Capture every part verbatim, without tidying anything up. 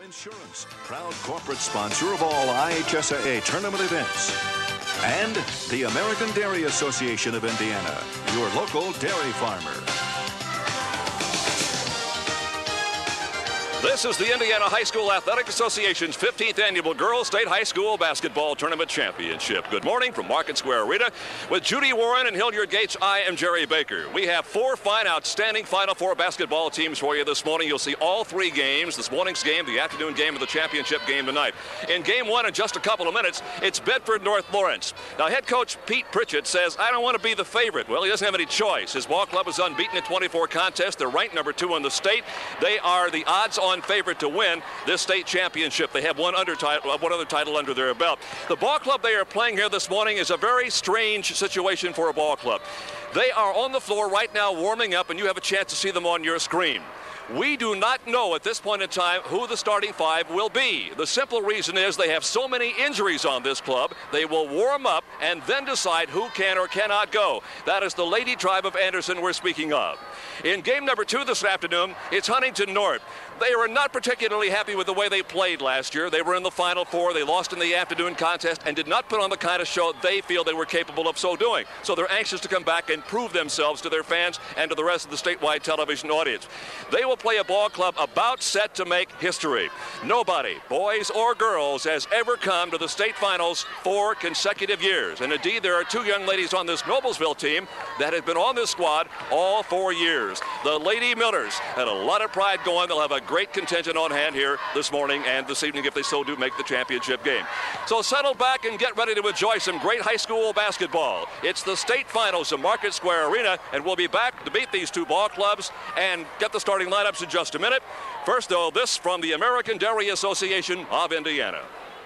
Insurance, proud corporate sponsor of all I H S A A tournament events. And the American Dairy Association of Indiana, your local dairy farmer. This is the Indiana High School Athletic Association's fifteenth Annual Girls State High School Basketball Tournament Championship. Good morning from Market Square Arena. With Judy Warren and Hilliard Gates, I am Jerry Baker. We have four fine, outstanding Final Four basketball teams for you this morning. You'll see all three games. This morning's game, the afternoon game, and the championship game tonight. In game one, in just a couple of minutes, it's Bedford North Lawrence. Now, head coach Pete Pritchett says, I don't want to be the favorite. Well, he doesn't have any choice. His ball club is unbeaten in twenty-four contests. They're ranked number two in the state. They are the odds-on favorite to win this state championship. They have one, under title, one other title under their belt. The ball club they are playing here this morning is a very strange situation for a ball club. They are on the floor right now warming up, and you have a chance to see them on your screen. We do not know at this point in time who the starting five will be. The simple reason is they have so many injuries on this club, they will warm up and then decide who can or cannot go. That is the Lady Tribe of Anderson we're speaking of. In game number two this afternoon, it's Huntington North. They were not particularly happy with the way they played last year. They were in the Final Four. They lost in the afternoon contest and did not put on the kind of show they feel they were capable of so doing. So they're anxious to come back and prove themselves to their fans and to the rest of the statewide television audience. They will play a ball club about set to make history. Nobody, boys or girls, has ever come to the state finals four consecutive years. And indeed, there are two young ladies on this Noblesville team that have been on this squad all four years. The Lady Millers had a lot of pride going. They'll have a great contingent on hand here this morning and this evening if they so do make the championship game. So settle back and get ready to enjoy some great high school basketball. It's the state finals of Market Square Arena, and we'll be back to beat these two ball clubs and get the starting lineups in just a minute. First, though, this from the American Dairy Association of Indiana.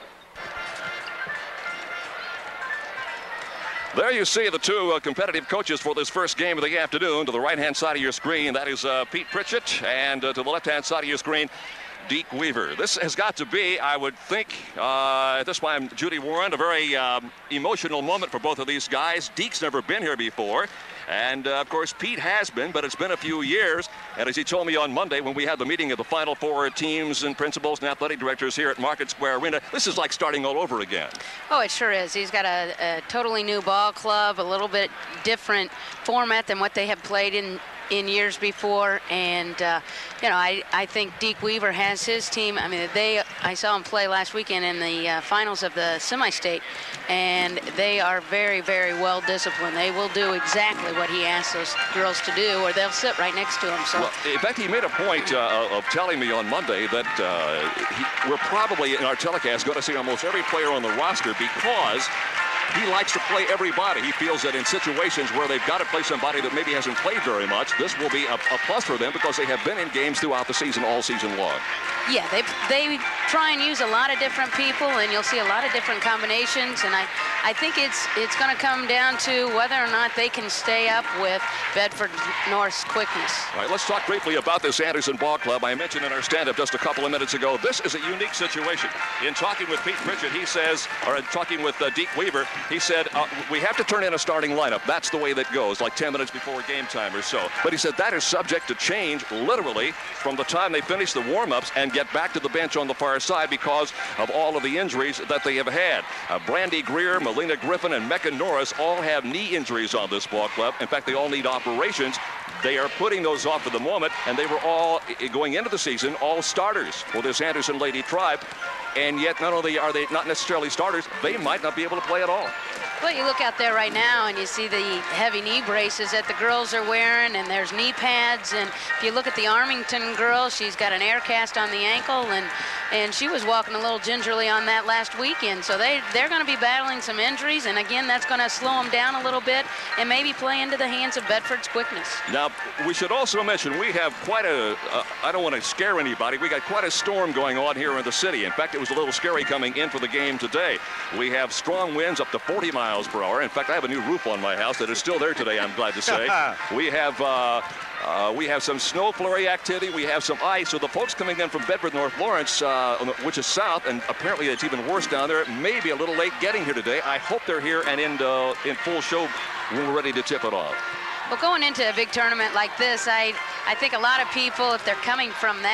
There you see the two uh, competitive coaches for this first game of the afternoon. To the right-hand side of your screen, that is uh, Pete Pritchett, and uh, to the left-hand side of your screen, Deke Weaver. This has got to be, I would think, uh, at this time, Judy Warren, a very um, emotional moment for both of these guys. Deke's never been here before. And, uh, of course, Pete has been, but it's been a few years. And as he told me on Monday when we had the meeting of the Final Four teams and principals and athletic directors here at Market Square Arena, this is like starting all over again. Oh, it sure is. He's got a, a totally new ball club, a little bit different format than what they have played in in years before, and uh, you know, I, I think Deke Weaver has his team. I mean, they I saw him play last weekend in the uh, finals of the semi-state, and they are very, very well disciplined. They will do exactly what he asks those girls to do, or they'll sit right next to him. So, well, in fact, he made a point uh, of telling me on Monday that uh, he, we're probably in our telecast going to see almost every player on the roster because he likes to play everybody. He feels that in situations where they've got to play somebody that maybe hasn't played very much, this will be a, a plus for them because they have been in games throughout the season, all season long. Yeah, they they try and use a lot of different people, and you'll see a lot of different combinations. And I, I think it's it's going to come down to whether or not they can stay up with Bedford North's quickness. All right, let's talk briefly about this Anderson Ball Club. I mentioned in our stand-up just a couple of minutes ago, this is a unique situation. In talking with Pete Pritchett, he says, or in talking with uh, Deke Weaver, he said, uh, we have to turn in a starting lineup. That's the way that goes, like ten minutes before game time or so. But he said that is subject to change literally from the time they finish the warm-ups and get back to the bench on the far side because of all of the injuries that they have had. Uh, Brandy Greer, Melina Griffin, and Mecca Norris all have knee injuries on this ball club. In fact, they all need operations. They are putting those off for the moment, and they were all, going into the season, all starters for this Anderson Lady Tribe. And yet, not only are they not necessarily starters, they might not be able to play at all. Well, you look out there right now and you see the heavy knee braces that the girls are wearing, and there's knee pads. And if you look at the Armington girl, she's got an air cast on the ankle, and and she was walking a little gingerly on that last weekend. So they, they're going to be battling some injuries, and again, that's going to slow them down a little bit and maybe play into the hands of Bedford's quickness. Now, we should also mention we have quite a, uh, I don't want to scare anybody, we got quite a storm going on here in the city. In fact, it was a little scary coming in for the game today. We have strong winds up to forty miles per hour. In fact, I have a new roof on my house that is still there today, I'm glad to say. We have uh, uh, we have some snow flurry activity. We have some ice. So the folks coming in from Bedford North Lawrence, uh, which is south, and apparently it's even worse down there, may be a little late getting here today. I hope they're here and in, uh, in full show when we're ready to tip it off. Well, going into a big tournament like this, I, I think a lot of people, if they're coming from that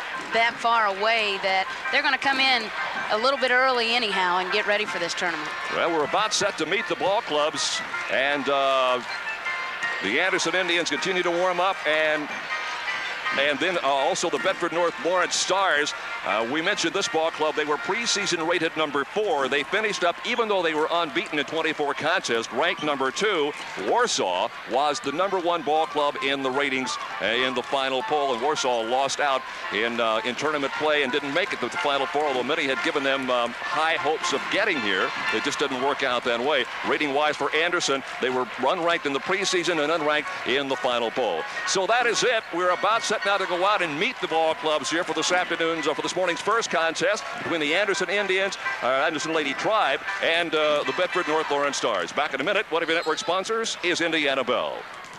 that far away that they're going to come in a little bit early anyhow and get ready for this tournament. Well, we're about set to meet the ball clubs, and uh, the Anderson Indians continue to warm up, and and then uh, also the Bedford North Lawrence Stars. Uh, we mentioned this ball club. They were preseason rated number four. They finished up, even though they were unbeaten in twenty-four contests, ranked number two. Warsaw was the number one ball club in the ratings uh, in the final poll, and Warsaw lost out in uh, in tournament play and didn't make it to the final four, although many had given them um, high hopes of getting here. It just didn't work out that way. Rating-wise for Anderson, they were unranked in the preseason and unranked in the final poll. So that is it. We're about set now to go out and meet the ball clubs here for this afternoon's or for this morning's first contest between the Anderson Indians, uh, Anderson Lady Tribe, and uh, the Bedford North Lawrence Stars. Back in a minute. One of your network sponsors is Indiana Bell.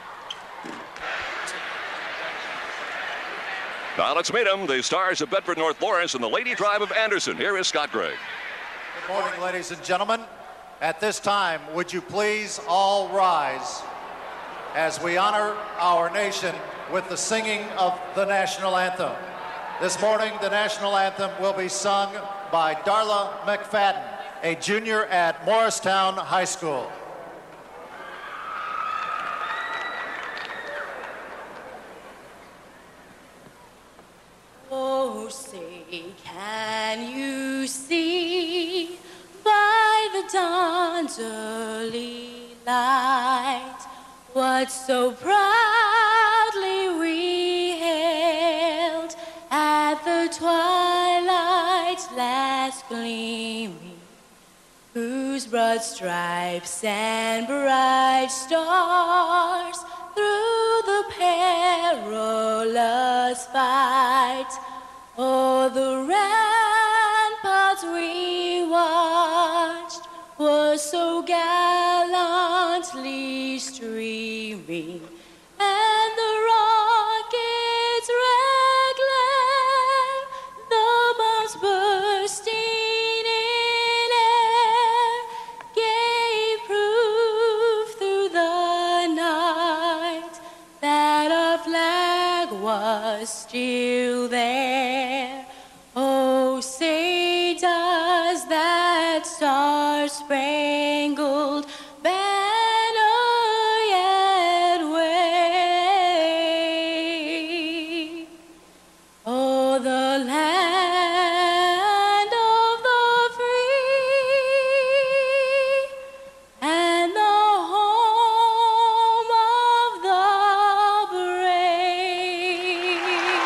Now let's meet them, the Stars of Bedford North Lawrence and the Lady Tribe of Anderson. Here is Scott Gregg. Good morning, ladies and gentlemen. At this time, would you please all rise as we honor our nation with the singing of the national anthem. This morning, the national anthem will be sung by Darla McFadden, a junior at Morristown High School. Oh, say, can you see by the dawn's early light what so proudly we hailed at the twilight's last gleaming, whose broad stripes and bright stars through the perilous fight o'er the ramparts we watched were so gallantly streaming, and the rocket's red glare, the bombs bursting in air, gave proof through the night that our flag was still there. Oh, say does that star-spangled banner yet wave o'er the land of the free and the home of the brave.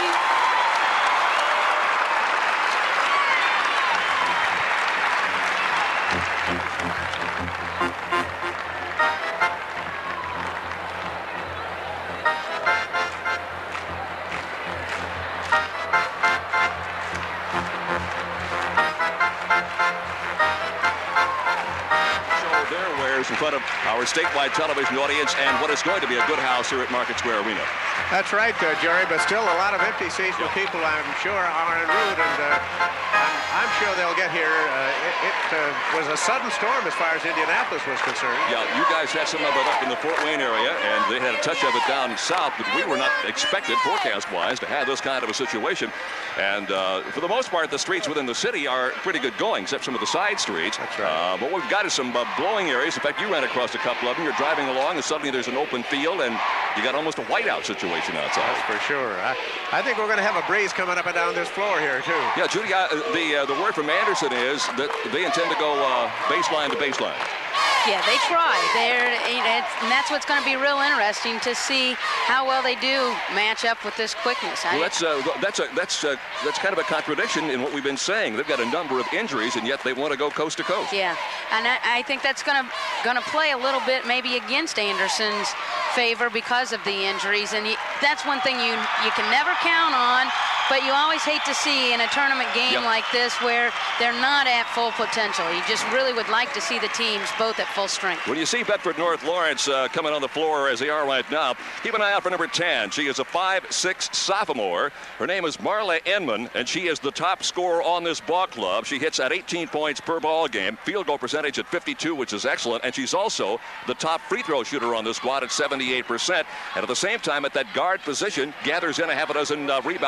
Show their wares in front of our statewide television audience and what is going to be a good house here at Market Square Arena. That's right, uh, Jerry, but still a lot of empty seats with people, I'm sure, are en route, and uh, I'm, I'm sure they'll get here. Uh, it it uh, was a sudden storm as far as Indianapolis was concerned. Yeah, you guys had some of it up in the Fort Wayne area, and they had a touch of it down south, but we were not expected, forecast-wise, to have this kind of a situation. And uh, for the most part, the streets within the city are pretty good going, except some of the side streets. That's right. Uh, but what we've got is some uh, blowing areas. In fact, you ran across a couple of them. You're driving along, and suddenly there's an open field, and you got almost a whiteout situation outside. That's for sure. I, I think we're going to have a breeze coming up and down this floor here, too. Yeah, Judy, uh, the uh, the word from Anderson is that they intend to go uh, baseline to baseline. Yeah, they try. They're, it's, and that's what's going to be real interesting to see how well they do match up with this quickness. Well, that's uh, that's a, that's uh, that's kind of a contradiction in what we've been saying. They've got a number of injuries, and yet they want to go coast to coast. Yeah, and I, I think that's going to going to play a little bit maybe against Anderson's favor because of the injuries, and you, that's one thing you you can never count on. But you always hate to see in a tournament game yep. like this where they're not at full potential. You just really would like to see the teams both at full strength. When you see Bedford North Lawrence uh, coming on the floor as they are right now, keep an eye out for number ten. She is a five six sophomore. Her name is Marla Enman, and she is the top scorer on this ball club. She hits at eighteen points per ball game, field goal percentage at fifty-two, which is excellent, and she's also the top free throw shooter on the squad at seventy-eight percent. And at the same time, at that guard position, gathers in a half a dozen uh, rebounds per game.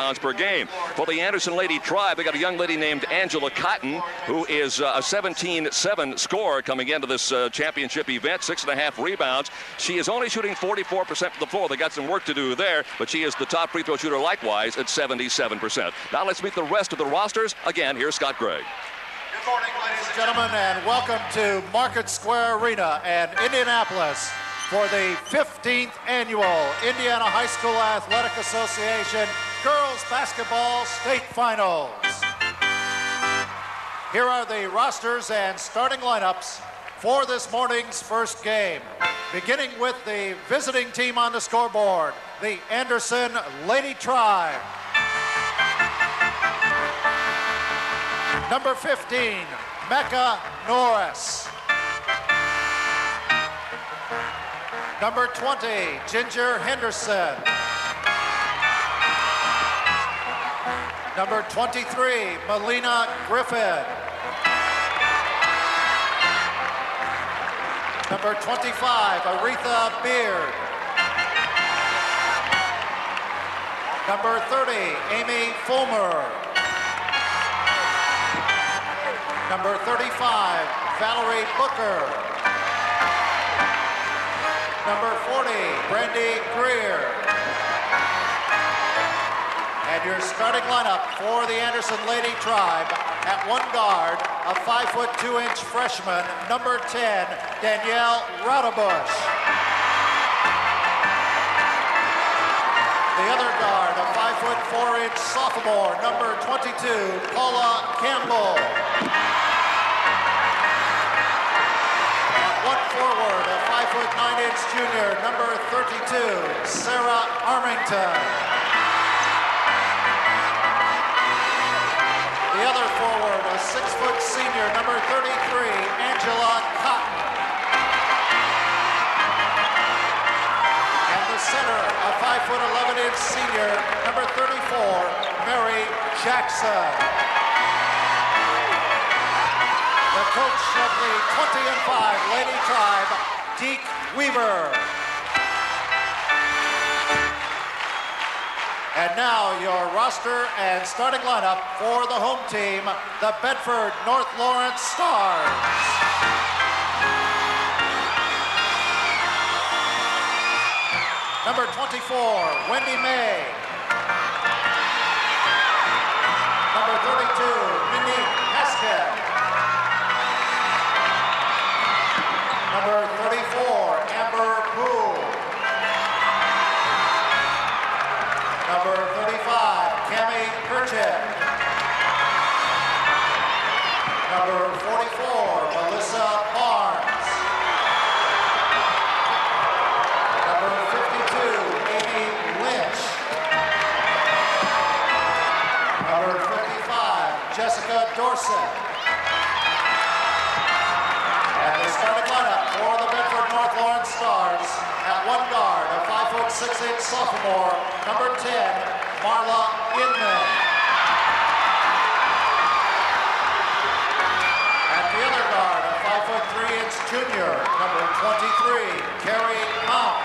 game. For the Anderson Lady Tribe, they got a young lady named Angela Cotton, who is uh, a seventeen seven scorer coming into this uh, championship event, six and a half rebounds. She is only shooting forty-four percent from the floor. They got some work to do there, but she is the top free throw shooter likewise at seventy-seven percent. Now let's meet the rest of the rosters. Again, here's Scott Gregg. Good morning, ladies and gentlemen, and welcome to Market Square Arena and Indianapolis for the fifteenth annual Indiana High School Athletic Association Girls Basketball State Finals. Here are the rosters and starting lineups for this morning's first game. Beginning with the visiting team on the scoreboard, the Anderson Lady Tribe. Number fifteen, Mecca Norris. Number twenty, Ginger Henderson. Number twenty-three, Melina Griffin. Number twenty-five, Aretha Beard. Number thirty, Amy Fulmer. Number thirty-five, Valerie Booker. Number forty, Brandy Greer. And your starting lineup for the Anderson Lady Tribe: at one guard, a five foot two inch freshman, number ten, Danielle Raudebusch. The other guard, a five foot four inch sophomore, number twenty-two, Paula Campbell. At one forward, a five foot nine inch junior, number thirty-two, Sarah Armington. The other forward, a six foot senior, number thirty-three, Angela Cotton. And the center, a five foot eleven inch senior, number thirty-four, Mary Jackson. The coach of the twenty and five Lady Tribe, Deke Weaver. And now your roster and starting lineup for the home team, the Bedford North Lawrence Stars. Number twenty-four, Wendy May. Number thirty-two, Minnie Haskett. Number thirty-four, Amber Poole. Number thirty-five, Cammie Pritchett. Number forty-four, Melissa Barnes. Number fifty-two, Amy Lynch. Number fifty-five, Jessica Dorset. And the starting lineup for the Bedford North Lawrence Stars: at one guard, a five foot six inch sophomore, number ten, Marla Inman. At the other guard, a five foot three inch junior, number twenty-three, Carrie Mount.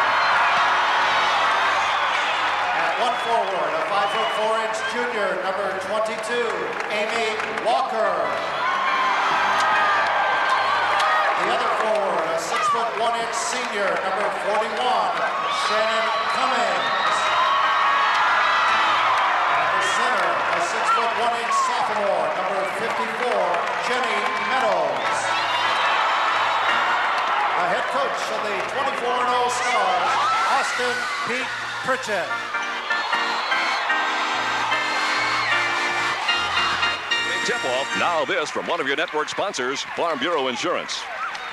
At one forward, a five foot four inch junior, number twenty-two, Amy Walker. The other forward, a six foot one inch senior, number forty-one, Shannon Cummings. At the center, a six foot one inch sophomore, number fifty-four, Jenny Meadows. The head coach of the twenty-four and oh Stars, Austin Pete Pritchett. Tip-off. Now this from one of your network sponsors, Farm Bureau Insurance.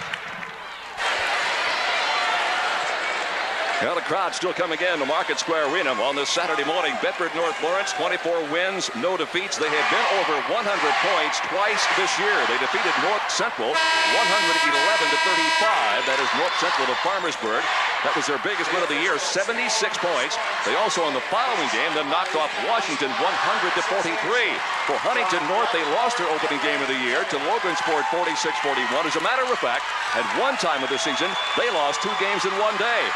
Well, the crowd still coming in to Market Square Arena on this Saturday morning. Bedford North Lawrence, twenty-four wins, no defeats. They have been over one hundred points twice this year. They defeated North Central one hundred eleven to thirty-five. That is North Central of Farmersburg. That was their biggest win of the year, seventy-six points. They also, in the following game, then knocked off Washington one hundred to forty-three. For Huntington North, they lost their opening game of the year to Logansport forty-six forty-one. As a matter of fact, at one time of the season, they lost two games in one day. They were beat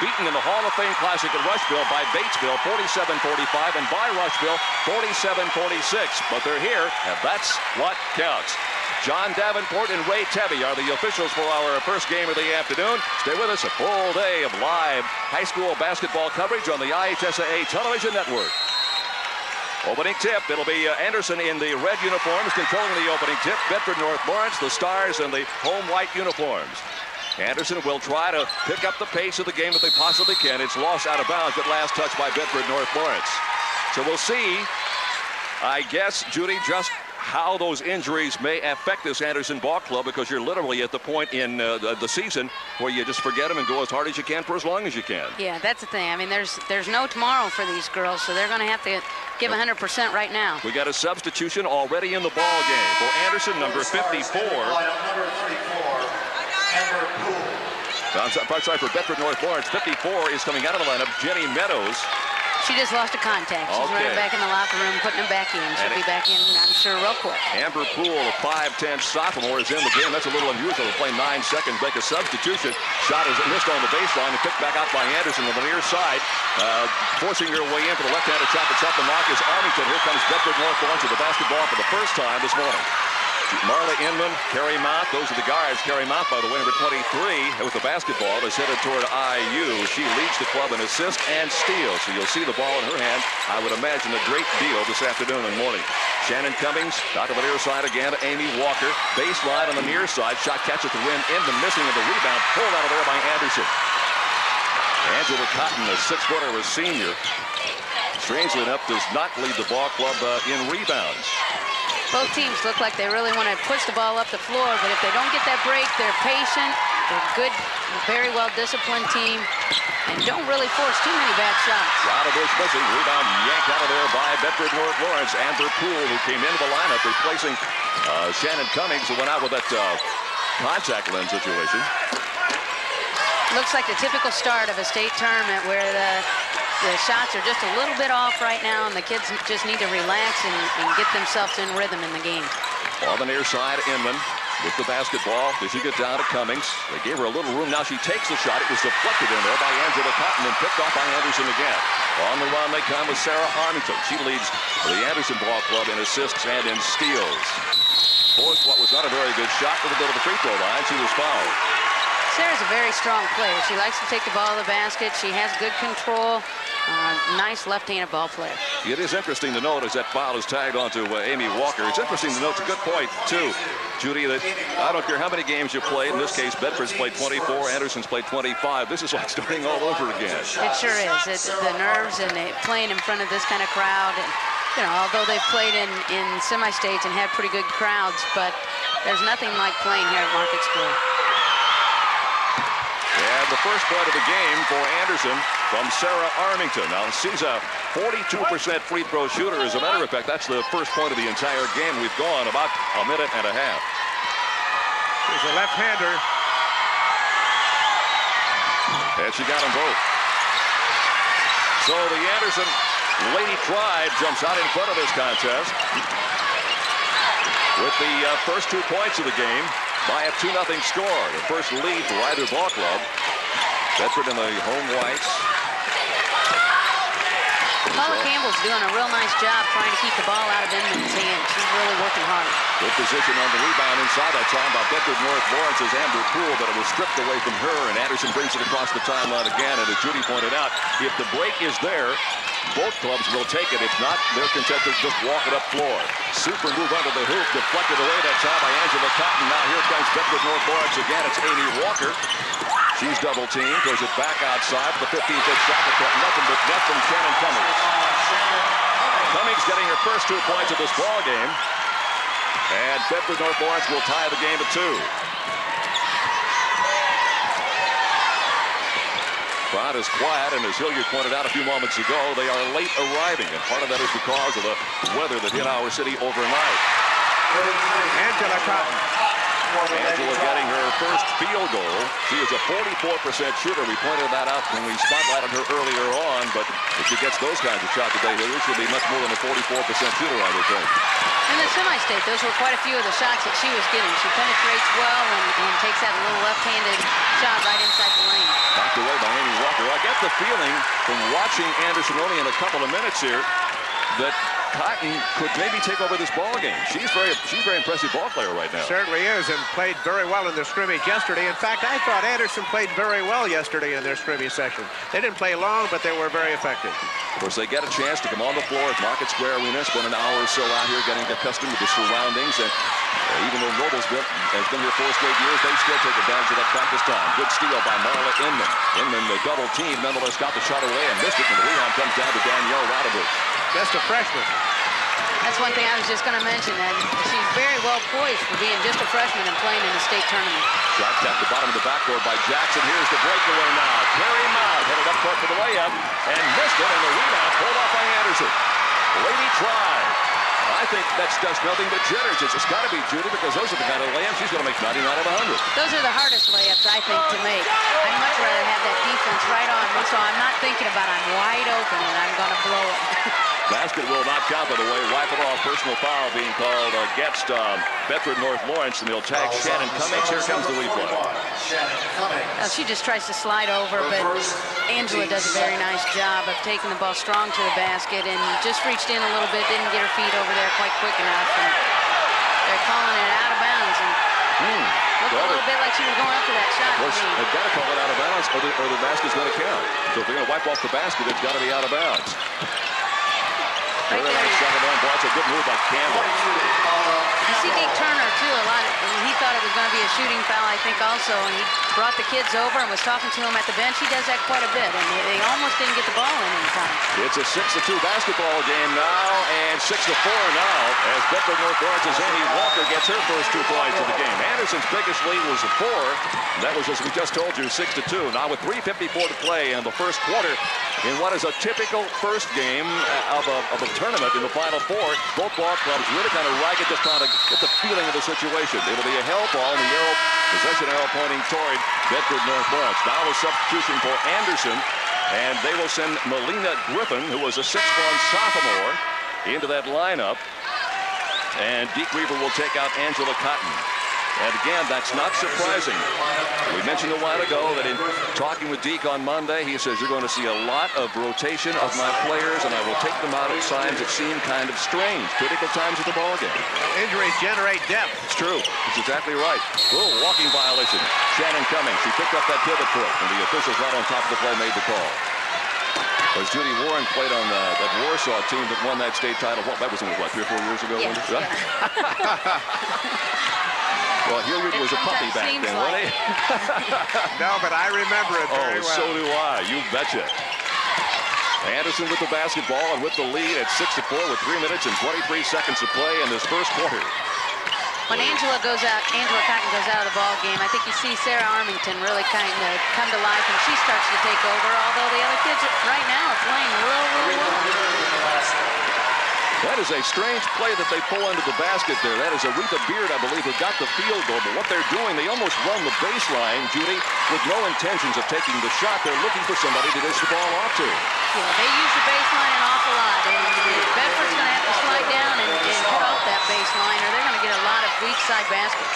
beaten in the Hall of Fame Classic at Rushville by Batesville forty-seven forty-five and by Rushville forty-seven forty-six. But they're here, and that's what counts. John Davenport and Ray Tebby are the officials for our first game of the afternoon. Stay with us, a full day of live high school basketball coverage on the I H S A A television network. Opening tip, it'll be uh, Anderson in the red uniforms controlling the opening tip. Bedford North Lawrence, the Stars in the home white uniforms. Anderson will try to pick up the pace of the game if they possibly can. It's lost out of bounds, but last touch by Bedford North Lawrence. So we'll see, I guess, Judy, just how those injuries may affect this Anderson ball club, because you're literally at the point in uh, the, the season where you just forget them and go as hard as you can for as long as you can. Yeah, that's the thing. I mean, there's there's no tomorrow for these girls, so they're going to have to give one hundred percent right now. We got a substitution already in the ball game for Anderson, number fifty-four. Number thirty-four, Amber Poole. I'm sorry, for Bedford North Lawrence, fifty-four is coming out of the lineup. Jenny Meadows. She just lost a contact. She's okay. running back in the locker room, putting them back in. She'll and be back in, I'm sure, real quick. Amber Poole, a five ten sophomore, is in the game. That's a little unusual to play nine seconds, make a substitution. Shot is missed on the baseline and picked back out by Anderson on the near side. Uh, forcing her way in for the left-handed shot that's up the mark is Armington. Here comes Bedford North Lawrence with the basketball for the first time this morning. Marla Inman, Carrie Mott, those are the guards. Carrie Mott, by the way, number twenty-three, with the basketball, is headed toward I U. She leads the club in assists and steals, so you'll see the ball in her hand. I would imagine a great deal this afternoon and morning. Shannon Cummings, out to the near side again, Amy Walker. Baseline on the near side, shot catch at the rim, Inman missing of the rebound, pulled out of there by Anderson. Angela Cotton, a six-footer, a senior, strangely enough, does not lead the ball club uh, in rebounds. Both teams look like they really want to push the ball up the floor, but if they don't get that break, they're patient. They're a good, very well-disciplined team, and don't really force too many bad shots. Bush missing, rebound yanked out of there by Bedford North Lawrence. Amber Poole, who came into the lineup, replacing uh, Shannon Cummings, who went out with that uh, contact lens situation. Looks like the typical start of a state tournament where the The shots are just a little bit off right now, and the kids just need to relax and, and get themselves in rhythm in the game. On the near side, Inman with the basketball. Does she get down to Cummings? They gave her a little room. Now she takes the shot. It was deflected in there by Angela Cotton and picked off by Anderson again. On the run they come with Sarah Armington. She leads the Anderson ball club in assists and in steals. Forced what was not a very good shot with a bit of the free throw line. She was fouled. Sarah's a very strong player. She likes to take the ball to the basket. She has good control. Uh, nice left-handed ball player. It is interesting to note as that foul is tagged onto uh, Amy Walker. It's interesting to note, it's a good point, too, Judy, that I don't care how many games you played. In this case, Bedford's played twenty-four, Anderson's played twenty-five. This is like starting all over again. It sure is. It's the nerves and it, playing in front of this kind of crowd. And, you know, although they've played in, in semi-states and had pretty good crowds, but there's nothing like playing here at Market Square. And the first point of the game for Anderson from Sarah Armington. Now, she's a forty-two percent free throw shooter. As a matter of fact, that's the first point of the entire game. We've gone about a minute and a half. She's a left-hander. And she got them both. So the Anderson Lady Tribe jumps out in front of this contest with the uh, first two points of the game by a two nothing score. The first lead for either ball club. Bedford in the home whites. Paula Campbell's doing a real nice job trying to keep the ball out of Inman's hand. She's really working hard. Good position on the rebound inside that time by Bedford North Lawrence's Amber Poole, but it was stripped away from her, and Anderson brings it across the timeline again. And as Judy pointed out, if the break is there, both clubs will take it. If not, they're content to just walk it up floor. Super move under the hoop, deflected away that time by Angela Cotton. Now here comes Bedford North Lawrence again. It's Amy Walker. She's double teamed, throws it back outside for the fifteen-foot shot, but nothing but net from Shannon Cummings. Cummings getting her first two points of this ball game, and Bedford North Lawrence will tie the game at two. Crowd is quiet, and as Hilliard pointed out a few moments ago, they are late arriving, and part of that is because of the weather that hit our city overnight. Angela Cotton. Angela getting her first field goal. She is a forty-four percent shooter. We pointed that out when we spotlighted her earlier on, but if she gets those kinds of shots today, she'll be much more than a forty-four percent shooter, I would think. In the semi-state, those were quite a few of the shots that she was getting. She penetrates well and, and takes that little left-handed shot right inside the lane. Knocked away by Amy Walker. I get the feeling from watching Anderson only in a couple of minutes here that Cotton could maybe take over this ball game. She's very, she's a very impressive ball player right now. Certainly is, and played very well in the scrimmage yesterday. In fact, I thought Anderson played very well yesterday in their scrimmage session. They didn't play long, but they were very effective. Of course, they get a chance to come on the floor at Market Square Arena, spend an hour or so out here getting accustomed to the surroundings. And uh, even though Nobles been, has been here four straight years, they still take advantage of that practice time. Good steal by Marla Inman. Inman, the double team, nonetheless got the shot away and missed it, and the rebound comes down to Danielle Radovich. Just a freshman. That's one thing I was just going to mention. That she's very well poised for being just a freshman and playing in the state tournament. Shot at the bottom of the backboard by Jackson. Here's the breakaway now. Carrie Mount headed up court for the layup and missed it, and the rebound pulled off by Anderson. Lady tried. I think that's just nothing but jitters. It's got to be Judy, because those are the kind of layups she's going to make ninety-nine out of one hundred. Those are the hardest layups, I think, to make. I'd much rather have that defense right on me, so I'm not thinking about I'm wide open and I'm going to blow it. Basket will not count, by the way. Wipe it off. Personal foul being called against um, Bedford North Lawrence, and they'll tag Shannon Cummings. Here comes the replay. Now, she just tries to slide over, but Angela does a very nice job of taking the ball strong to the basket and just reached in a little bit, didn't get her feet over there quite quick enough. And they're calling it out of bounds. And mm, looked a little bit like she was going up for that shot. Well, they've got to call it out of bounds, or the, or the basket's going to count. So if they're going to wipe off the basket, it's got to be out of bounds. Right there. That's a good move by Campbell. You see Deke Turner, too, a lot. Of, he thought it was going to be a shooting foul, I think, also. And he brought the kids over and was talking to them at the bench. He does that quite a bit, and they, they almost didn't get the ball in in time. It's a six to two basketball game now, and six to four now, as Bedford North Lawrence's Amy Walker gets her first two points of the game. Anderson's biggest lead was a four. That was, as we just told you, six to two. Now with three fifty-four to play in the first quarter, in what is a typical first game of a, of a tournament in the Final Four, both ball clubs really kind of ragged, just trying to get the feeling of the situation. It'll be a hell ball, and the arrow, possession arrow pointing toward Bedford North Lawrence. Now a substitution for Anderson, and they will send Melina Griffin, who was a sixth-run sophomore, into that lineup. And Deke Weaver will take out Angela Cotton. And again, that's not surprising. We mentioned a while ago that in talking with Deke on Monday, he says, you're going to see a lot of rotation of my players, and I will take them out at times that seem kind of strange, critical times of the ballgame. Injuries generate depth. It's true. It's exactly right. Oh, walking violation. Shannon Cummings. She picked up that pivot foot, and the officials right on top of the play made the call. As Judy Warren played on uh, that Warsaw team that won that state title, what, that was, what, three or four years ago? Yes, yeah. Well, Hilliard was a puppy back then, wasn't he? No, but I remember it very oh, well. so do I. You betcha. Anderson with the basketball and with the lead at six to four with three minutes and twenty-three seconds to play in this first quarter. When Angela goes out, Angela Cotton goes out of the ball game, I think you see Sarah Armington really kind of come to life, and she starts to take over, although the other kids right now are playing real, real well. That is a strange play that they pull into the basket there. That is Aretha Beard, I believe, who got the field goal. But what they're doing, they almost run the baseline, Judy, with no intentions of taking the shot. They're looking for somebody to dish the ball off to. Yeah, they use the baseline an awful lot. And Bedford's going to have to slide down and, and cut off that baseline, or they're going to get a lot of weak side baskets.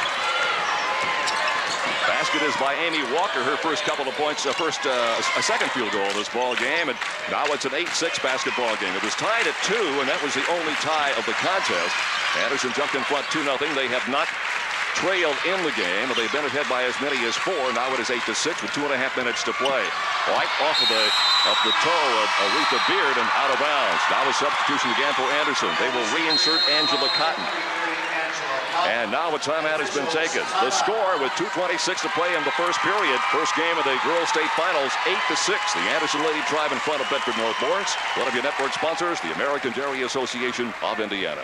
Basket is by Amy Walker, her first couple of points, uh, first uh, a second field goal of this ball game, and now it's an eight six basketball game. It was tied at two, and that was the only tie of the contest. Anderson jumped in front two nothing. They have not trailed in the game, and they've been ahead by as many as four. Now it is eight to six with two and a half minutes to play. Right off of the of the toe of Aretha Beard and out of bounds. Now a substitution again for Anderson. They will reinsert Angela Cotton. And now a timeout has been taken. The score with two twenty-six to play in the first period. First game of the Girls State Finals, eight to six. The Anderson Lady Tribe in front of Bedford North Lawrence. One of your network sponsors, the American Dairy Association of Indiana.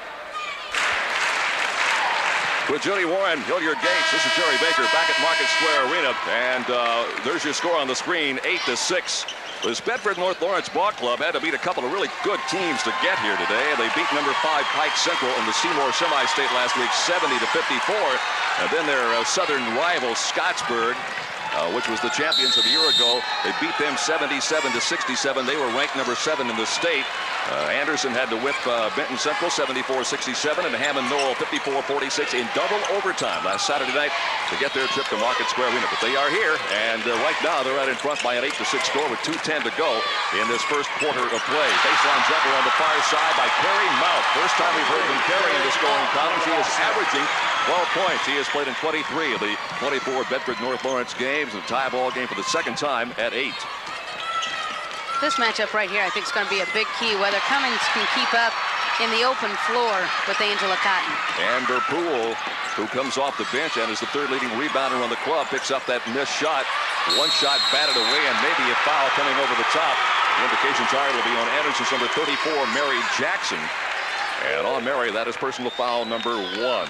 With Judy Warren, Hilliard Gates, this is Jerry Baker back at Market Square Arena. And uh, there's your score on the screen, eight to six. This Bedford North Lawrence Ball Club had to beat a couple of really good teams to get here today. They beat number five Pike Central in the Seymour Semi-State last week, seventy to fifty-four. And then their uh, southern rival, Scottsburg, uh, which was the champions of a year ago, they beat them seventy-seven to sixty-seven. They were ranked number seven in the state. Uh, Anderson had to whip uh, Benton Central seventy-four sixty-seven, and Hammond Knoll fifty-four forty-six in double overtime last Saturday night to get their trip to Market Square Arena. But they are here, and uh, right now they're right in front by an eight to six score with two ten to go in this first quarter of play. Baseline jumper on the far side by Carrie Mount. First time we've heard from Carrie in the scoring column. She is averaging twelve points. He has played in twenty-three of the twenty-four Bedford North Lawrence games, and a tie ball game for the second time at eight. This matchup right here, I think, is going to be a big key, whether Cummings can keep up in the open floor with Angela Cotton. Amber Poole, who comes off the bench and is the third leading rebounder on the club, picks up that missed shot. One shot batted away, and maybe a foul coming over the top. The indication target will be on Anderson's number thirty-four, Mary Jackson. And on Mary, that is personal foul number one.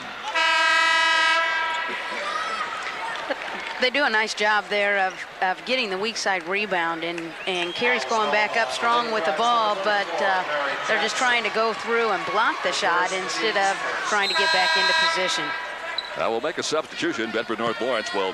They do a nice job there of, of getting the weak side rebound, and, and Carey's going back up strong with the ball, but uh, they're just trying to go through and block the shot instead of trying to get back into position. Now we'll make a substitution. Bedford North Lawrence will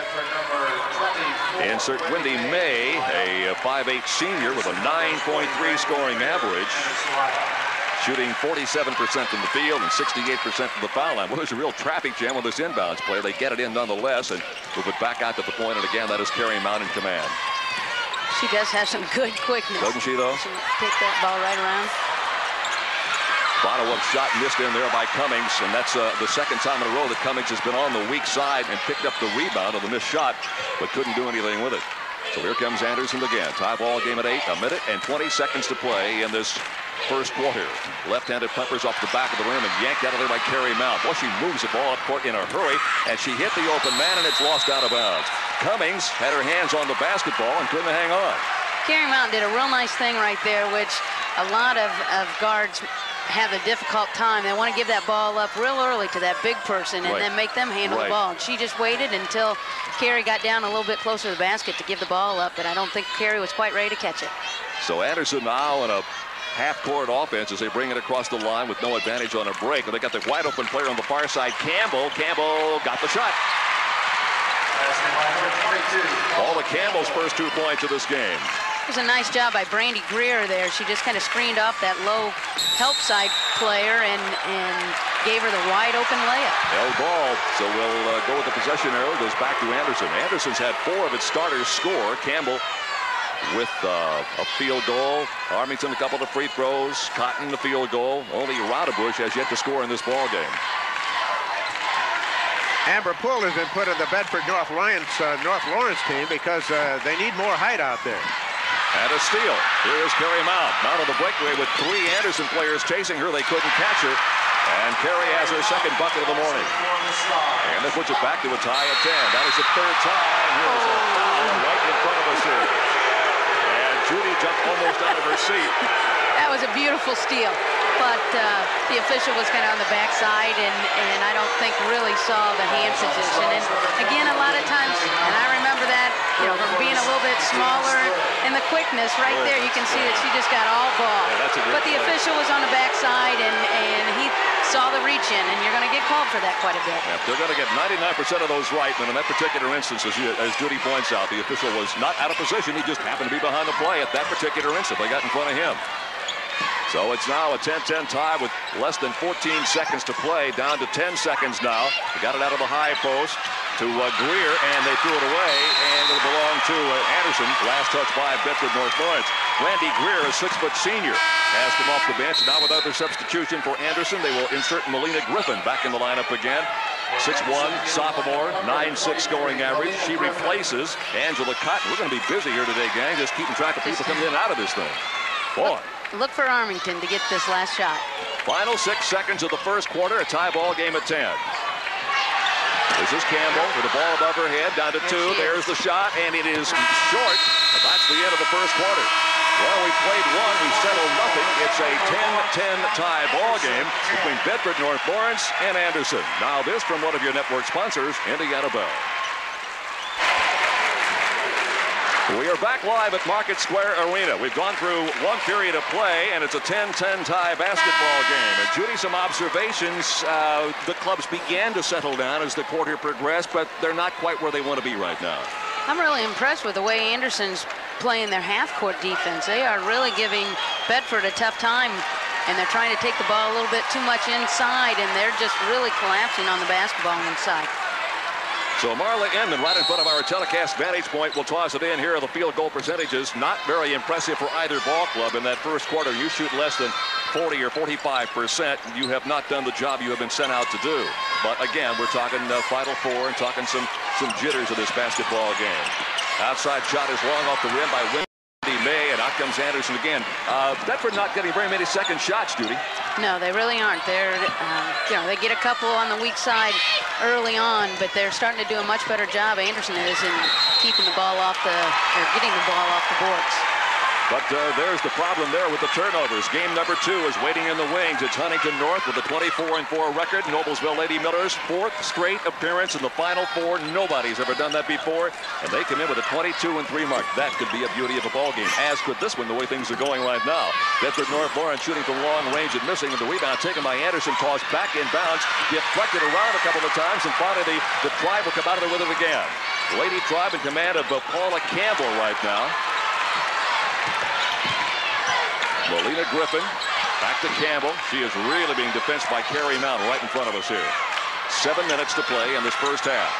insert Wendy May, a five eight senior with a nine point three scoring average, shooting forty-seven percent from the field and sixty-eight percent from the foul line. Well, there's a real traffic jam with this inbounds play. They get it in nonetheless and move it back out to the point. And again, that is Carrie Mount in command. She does have some good quickness. Doesn't she, though? She pick that ball right around. Bottom of shot missed in there by Cummings, and that's uh, the second time in a row that Cummings has been on the weak side and picked up the rebound of the missed shot, but couldn't do anything with it. So here comes Anderson again. Tie ball game at eight, a minute and twenty seconds to play in this first quarter. Left-handed pumpers off the back of the rim and yanked out of there by Carrie Mount. Well, she moves the ball up court in a hurry, and she hit the open man, and it's lost out of bounds. Cummings had her hands on the basketball and couldn't hang on. Carrie Mount did a real nice thing right there, which a lot of, of guards have a difficult time. They want to give that ball up real early to that big person and right. then make them handle right. the ball. And she just waited until Carrie got down a little bit closer to the basket to give the ball up, but I don't think Carrie was quite ready to catch it. So Anderson now in a half-court offense as they bring it across the line with no advantage on a break. And they got the wide-open player on the far side, Campbell. Campbell got the shot. All of Campbell's first two points of this game. It was a nice job by Brandy Greer there. She just kind of screened off that low help side player and, and gave her the wide open layup. L ball, so we'll uh, go with the possession arrow. Goes back to Anderson. Anderson's had four of its starters score. Campbell with uh, a field goal. Armington a couple of free throws. Cotton the field goal. Only Rodebush has yet to score in this ball game. Amber Poole has been put in the Bedford North Lawrence, uh, North Lawrence team because uh, they need more height out there. And a steal. Here is Carrie Mount. Mount on the breakaway with three Anderson players chasing her. They couldn't catch her. And Carrie has her second bucket of the morning. And that puts it back to a tie at ten. That is the third time. Here's a foul right in front of us here. And Judy jumped almost out of her seat. That was a beautiful steal. But uh, the official was kind of on the backside and, and I don't think really saw the hand position. And again, a lot of times, and I remember that, you know, from being a little bit smaller and the quickness right there, you can see that she just got all ball. Yeah, but the play. official was on the backside and, and he saw the reach in, and you're going to get called for that quite a bit. Yeah, they're going to get ninety-nine percent of those right, and in that particular instance, as, you, as Judy points out, the official was not out of position. He just happened to be behind the play at that particular instant. They got in front of him. So it's now a ten ten tie with less than fourteen seconds to play, down to ten seconds now. They got it out of the high post to uh, Greer, and they threw it away, and it'll belong to uh, Anderson. Last touch by Bedford North Lawrence. Randy Greer, a six-foot senior, has come off the bench. Now with other substitution for Anderson, they will insert Melina Griffin back in the lineup again. six one, sophomore, nine six scoring average. She replaces Angela Cotton. We're going to be busy here today, gang, just keeping track of people coming in and out of this thing. Boy. Look for Armington to get this last shot. Final six seconds of the first quarter, a tie ball game at ten. This is Campbell with the ball above her head, down to two. There's the shot, and it is short. That's the end of the first quarter. Well, we played one, we settled nothing. It's a ten ten tie ball game between Bedford North Lawrence and Anderson. Now this from one of your network sponsors, Indiana Bell. We are back live at Market Square Arena. We've gone through one period of play, and it's a ten ten tie basketball game. And Judy, some observations. Uh, the clubs began to settle down as the quarter progressed, but they're not quite where they want to be right now. I'm really impressed with the way Anderson's playing their half-court defense. They are really giving Bedford a tough time, and they're trying to take the ball a little bit too much inside, and they're just really collapsing on the basketball inside. So Marla Inman right in front of our telecast vantage point will toss it in. Here are the field goal percentages. Not very impressive for either ball club in that first quarter. You shoot less than forty or forty-five percent. You have not done the job you have been sent out to do. But again, we're talking uh, Final Four and talking some, some jitters of this basketball game. Outside shot is long off the rim by Wendy May, and out comes Anderson again. Uh, Bedford not getting very many second shots, Judy. No, they really aren't. They're, um, you know, they get a couple on the weak side early on, but they're starting to do a much better job, Anderson is, in keeping the ball off the, or getting the ball off the boards. But uh, there's the problem there with the turnovers. Game number two is waiting in the wings. It's Huntington North with a twenty-four and four record. Noblesville Lady Millers, fourth straight appearance in the Final Four. Nobody's ever done that before. And they come in with a twenty-two and three mark. That could be a beauty of a ball game, as could this one, the way things are going right now. Bedford North Lawrence shooting from long range and missing. And the rebound taken by Anderson. Tossed back in bounds. Deflected around a couple of times. And finally, the, the Tribe will come out of there with it again. Lady Tribe in command of uh, Paula Campbell right now. Melina Griffin, back to Campbell. She is really being defensed by Carrie Mount right in front of us here. Seven minutes to play in this first half.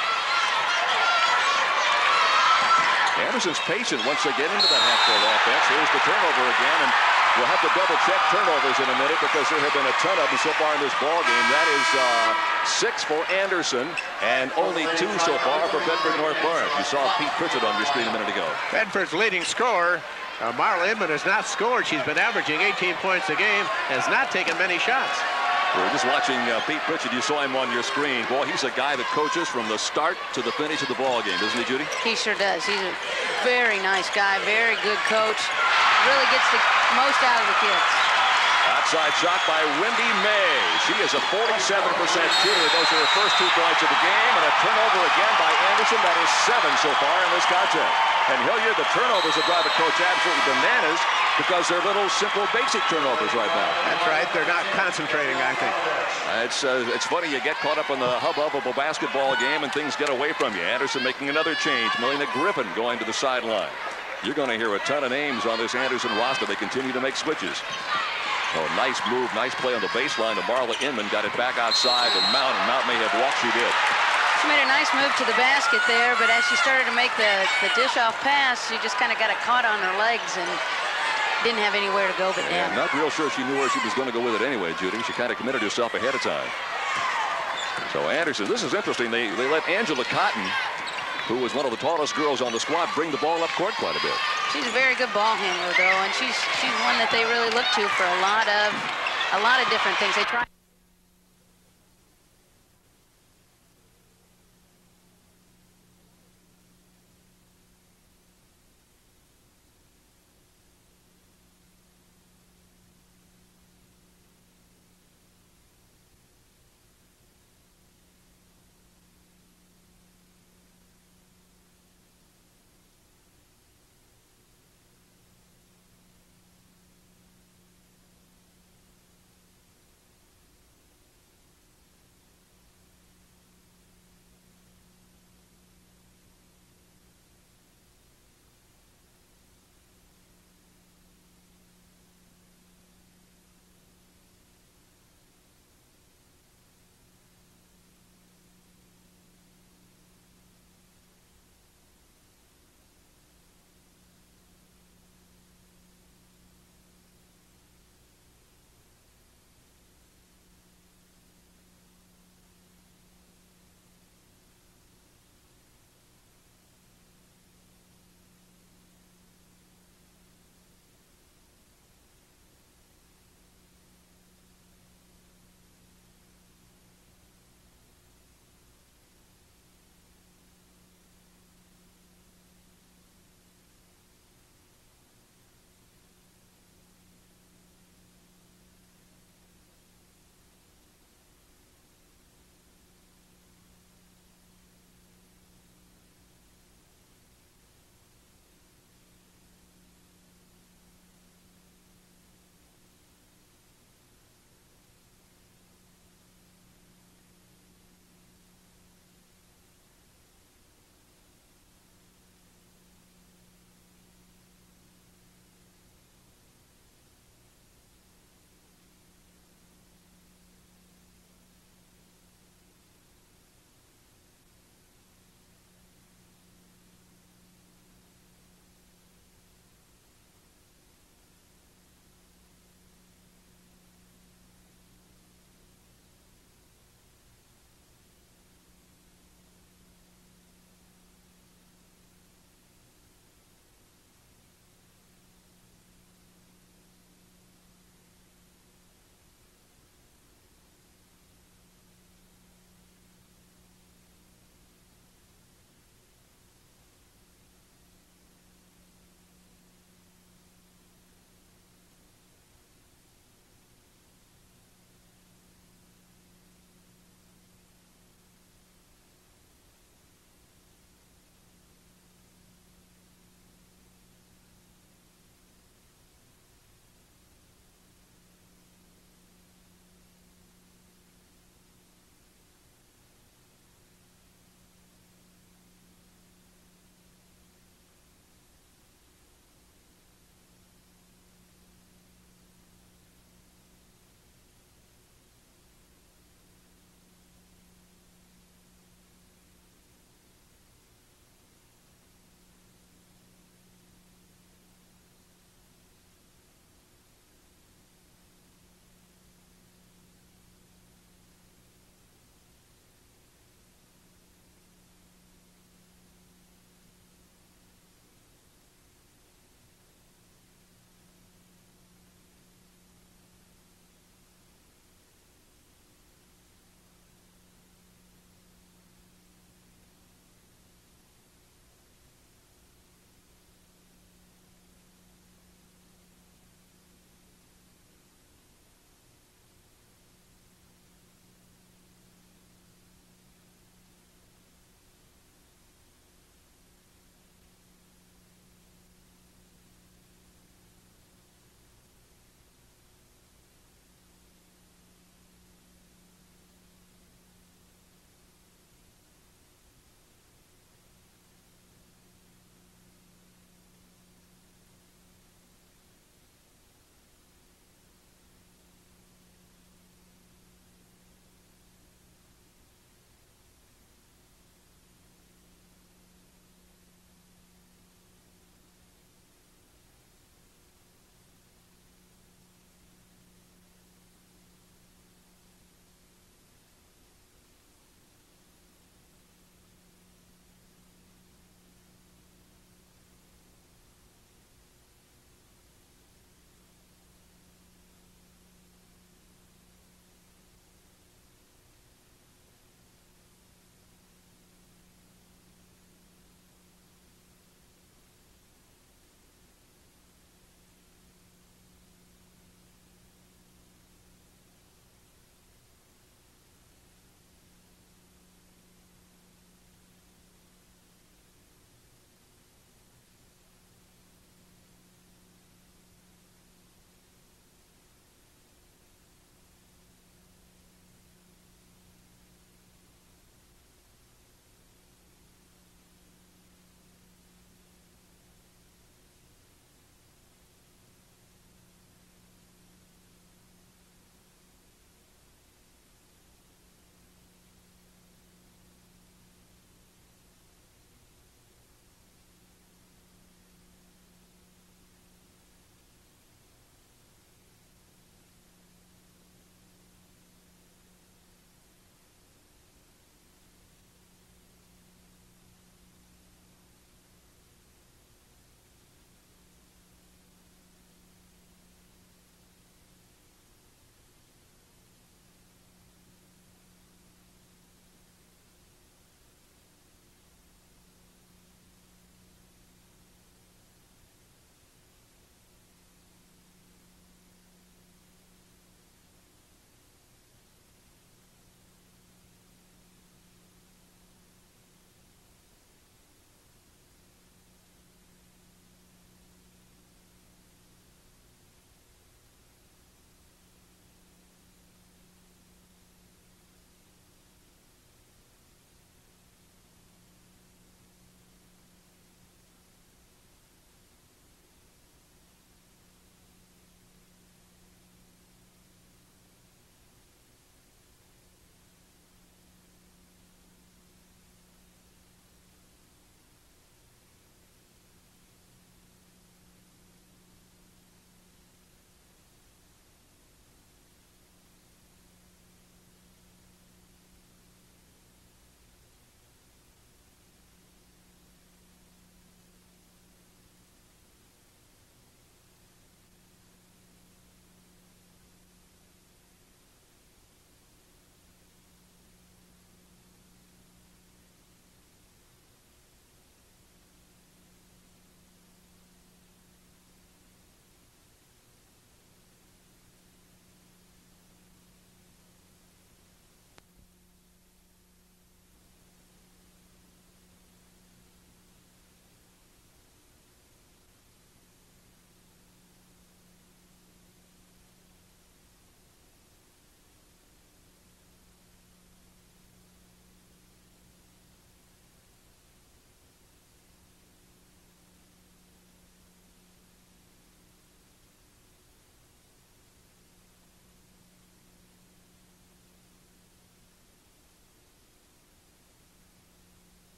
Anderson's patient once they get into that half-court offense. Here's the turnover again, and we'll have to double-check turnovers in a minute because there have been a ton of them so far in this ball game. That is uh, six for Anderson and only two so far for Bedford North Lawrence. You saw Pete Pritchett on your screen a minute ago. Bedford's leading scorer, uh, Marla Inman, has not scored. She's been averaging eighteen points a game, has not taken many shots. We're just watching uh, Pete Pritchett. You saw him on your screen. Boy, he's a guy that coaches from the start to the finish of the ball game, isn't he, Judy? He sure does. He's a very nice guy, very good coach. Really gets the most out of the kids. Outside shot by Wendy May. She is a forty-seven percent shooter. Those are her first two points of the game, and a turnover again by Anderson. That is seven so far in this contest. And Hilliard, the turnovers that drive a coach absolutely bananas because they're little, simple, basic turnovers right now. That's right. They're not concentrating, I think. Uh, it's uh, it's funny. You get caught up in the hubbub of a basketball game, and things get away from you. Anderson making another change. Melina Griffin going to the sideline. You're going to hear a ton of names on this Anderson roster. They continue to make switches. Oh, nice move, nice play on the baseline. The Marla Inman got it back outside, and Mount, and Mount may have walked. She did. She made a nice move to the basket there, but as she started to make the, the dish-off pass, she just kind of got it caught on her legs and didn't have anywhere to go but down. Yeah, not real sure she knew where she was going to go with it anyway, Judy. She kind of committed herself ahead of time. So Anderson, this is interesting. They, they let Angela Cotton, who was one of the tallest girls on the squad, bring the ball up court quite a bit. She's a very good ball handler, though, and she's she's one that they really look to for a lot of a lot of different things. They try.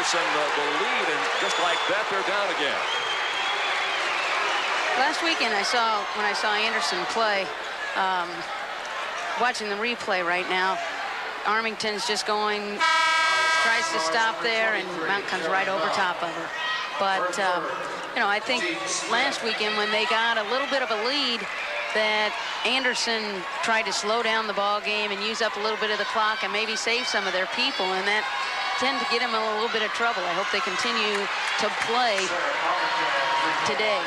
Anderson uh, the lead, and just like that, they're down again. Last weekend, I saw, when I saw Anderson play, um, watching the replay right now, Armington's just going, tries to stop there, and Mount comes right over top of her. But, um, you know, I think last weekend when they got a little bit of a lead, that Anderson tried to slow down the ball game and use up a little bit of the clock and maybe save some of their people, and that tend to get them in a little bit of trouble. I hope they continue to play today.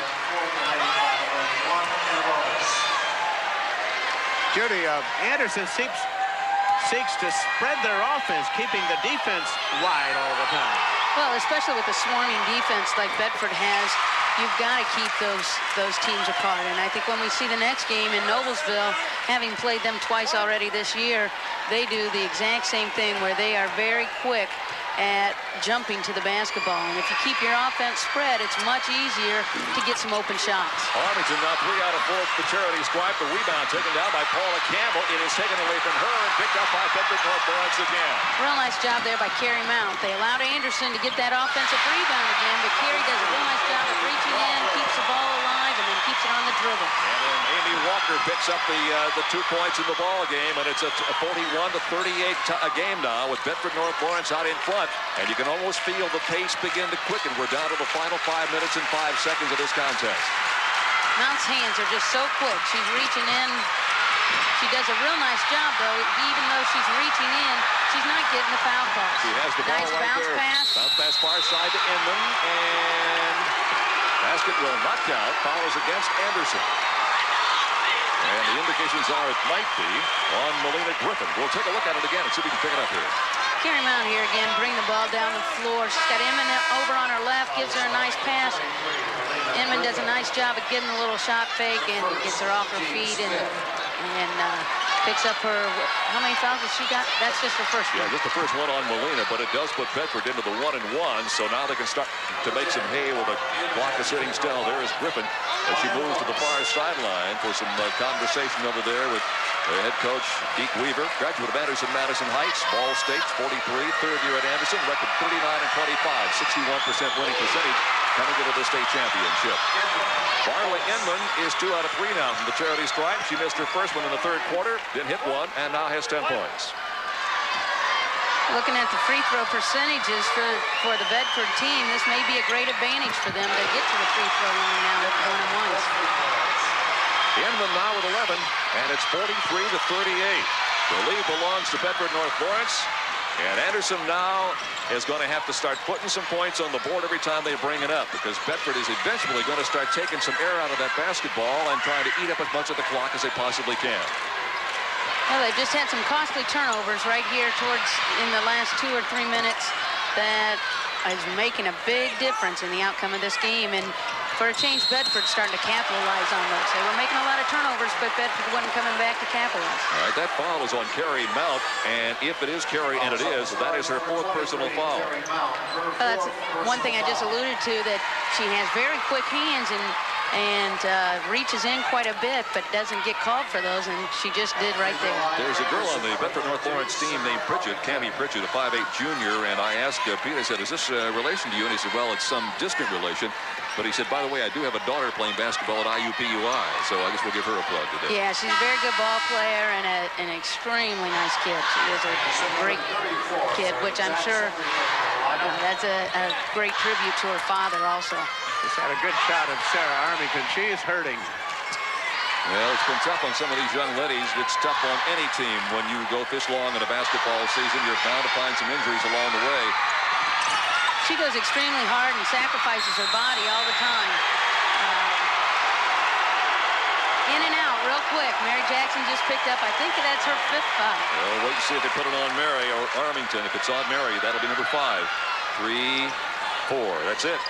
Judy, uh, Anderson seems, seeks to spread their offense, keeping the defense wide all the time. Well, especially with the swarming defense like Bedford has, you've got to keep those those teams apart. And I think when we see the next game in Noblesville, having played them twice already this year, they do the exact same thing where they are very quick at jumping to the basketball. And if you keep your offense spread, it's much easier to get some open shots. Armington now three out of four for the charity stripe. The rebound taken down by Paula Campbell. It is taken away from her and picked up by Bedford North Lawrence again. Real nice job there by Carrie Mount. They allowed Anderson to get that offensive rebound again, but Carrie does a real nice job of reaching in, keeps the ball alive, and then keeps it on the dribble. And then Amy Walker picks up the uh, the two points in the ball game, and it's a forty-one to thirty-eight a game now with Bedford North Lawrence out in front, and you can almost feel the pace begin to quicken. We're down to the final five minutes and five seconds of this contest. Mount's hands are just so quick. She's reaching in. She does a real nice job, though. Even though she's reaching in, she's not getting the foul calls. She has the ball nice right bounce there. Pass. Bounce pass far side to Inman, and basket will not count. Foul is against Anderson. And the indications are it might be on Melina Griffin. We'll take a look at it again and see if we can pick it up here. Carrie Mount here again, bring the ball down the floor. She's got Inman over on her left, gives her a nice pass. Inman does a nice job of getting a little shot fake and gets her off her feet and and uh, picks up her, how many fouls has she got? That's just her first one. Yeah, just the first one on Molina, but it does put Bedford into the one and one, so now they can start to make some hay with the clock is sitting still. There is Griffin as she moves to the far sideline for some uh, conversation over there with the head coach, Deke Weaver, graduate of Anderson Madison Heights, Ball State, forty-three, third year at Anderson, record thirty-nine and twenty-five, sixty-one percent winning percentage coming into the state championship. Barley Inman is two out of three now from the charity stripe. She missed her first one in the third quarter, didn't hit one, and now has ten points. Looking at the free throw percentages for, for the Bedford team, this may be a great advantage for them to get to the free throw line now with one and ones. Inman now with eleven, and it's forty-three to thirty-eight. The lead belongs to Bedford North Lawrence, and Anderson now is going to have to start putting some points on the board every time they bring it up, because Bedford is eventually going to start taking some air out of that basketball and trying to eat up as much of the clock as they possibly can. Well, they've just had some costly turnovers right here towards in the last two or three minutes that is making a big difference in the outcome of this game. And for a change, Bedford's starting to capitalize on those. They were making a lot of turnovers, but Bedford wasn't coming back to capitalize. All right, that foul is on Carrie Mount, and if it is Carrie, and it is, that is her fourth personal foul. Well, that's one thing I just alluded to, that she has very quick hands and and uh, reaches in quite a bit, but doesn't get called for those, and she just did right there. There's a girl on the Bedford North Lawrence team named Pritchett, Cammie Pritchett, a five eight junior, and I asked uh, Pete, I said, is this a relation to you? And he said, well, it's some distant relation. But he said, by the way, I do have a daughter playing basketball at I U P U I, so I guess we'll give her a plug today. Yeah, she's a very good ball player and a, an extremely nice kid. She is a great kid, which I'm sure uh, that's a, a great tribute to her father also. Just had a good shot of Sarah Armington. She's hurting. Well, it's been tough on some of these young ladies. It's tough on any team when you go this long in a basketball season. You're bound to find some injuries along the way. She goes extremely hard and sacrifices her body all the time. Uh, in and out real quick. Mary Jackson just picked up, I think that's her fifth foul. Well, wait and see if they put it on Mary or Armington. If it's on Mary, that'll be number five. Three, four. That's it.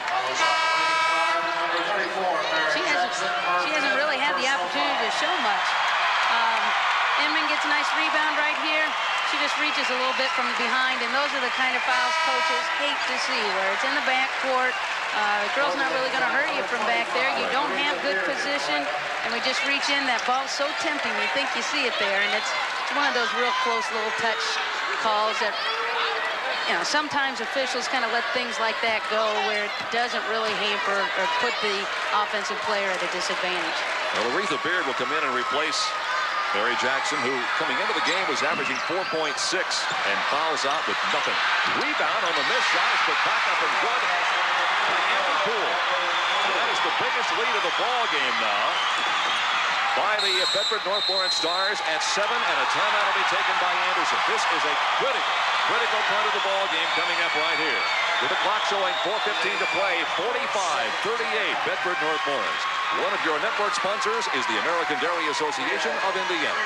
She hasn't, she hasn't really had the opportunity to show much. Um, Inman gets a nice rebound right here. She just reaches a little bit from behind, and those are the kind of fouls coaches hate to see, where it's in the backcourt. Uh, the girl's not really going to hurt you from back there. You don't have good position, and we just reach in. That ball's so tempting, you think you see it there, and it's, it's one of those real close little touch calls that you know, sometimes officials kind of let things like that go where it doesn't really hamper or put the offensive player at a disadvantage. Well, Aretha Beard will come in and replace Mary Jackson, who coming into the game was averaging four point six and fouls out with nothing. Rebound on the missed shot is put back up and good by Andy Poole. So that is the biggest lead of the ball game now by the Bedford North Lawrence Stars at seven, and a timeout will be taken by Anderson. This is a critical, critical part of the ball game coming up right here. With the clock showing four fifteen to play, forty-five thirty-eight, Bedford North Lawrence. One of your network sponsors is the American Dairy Association of Indiana.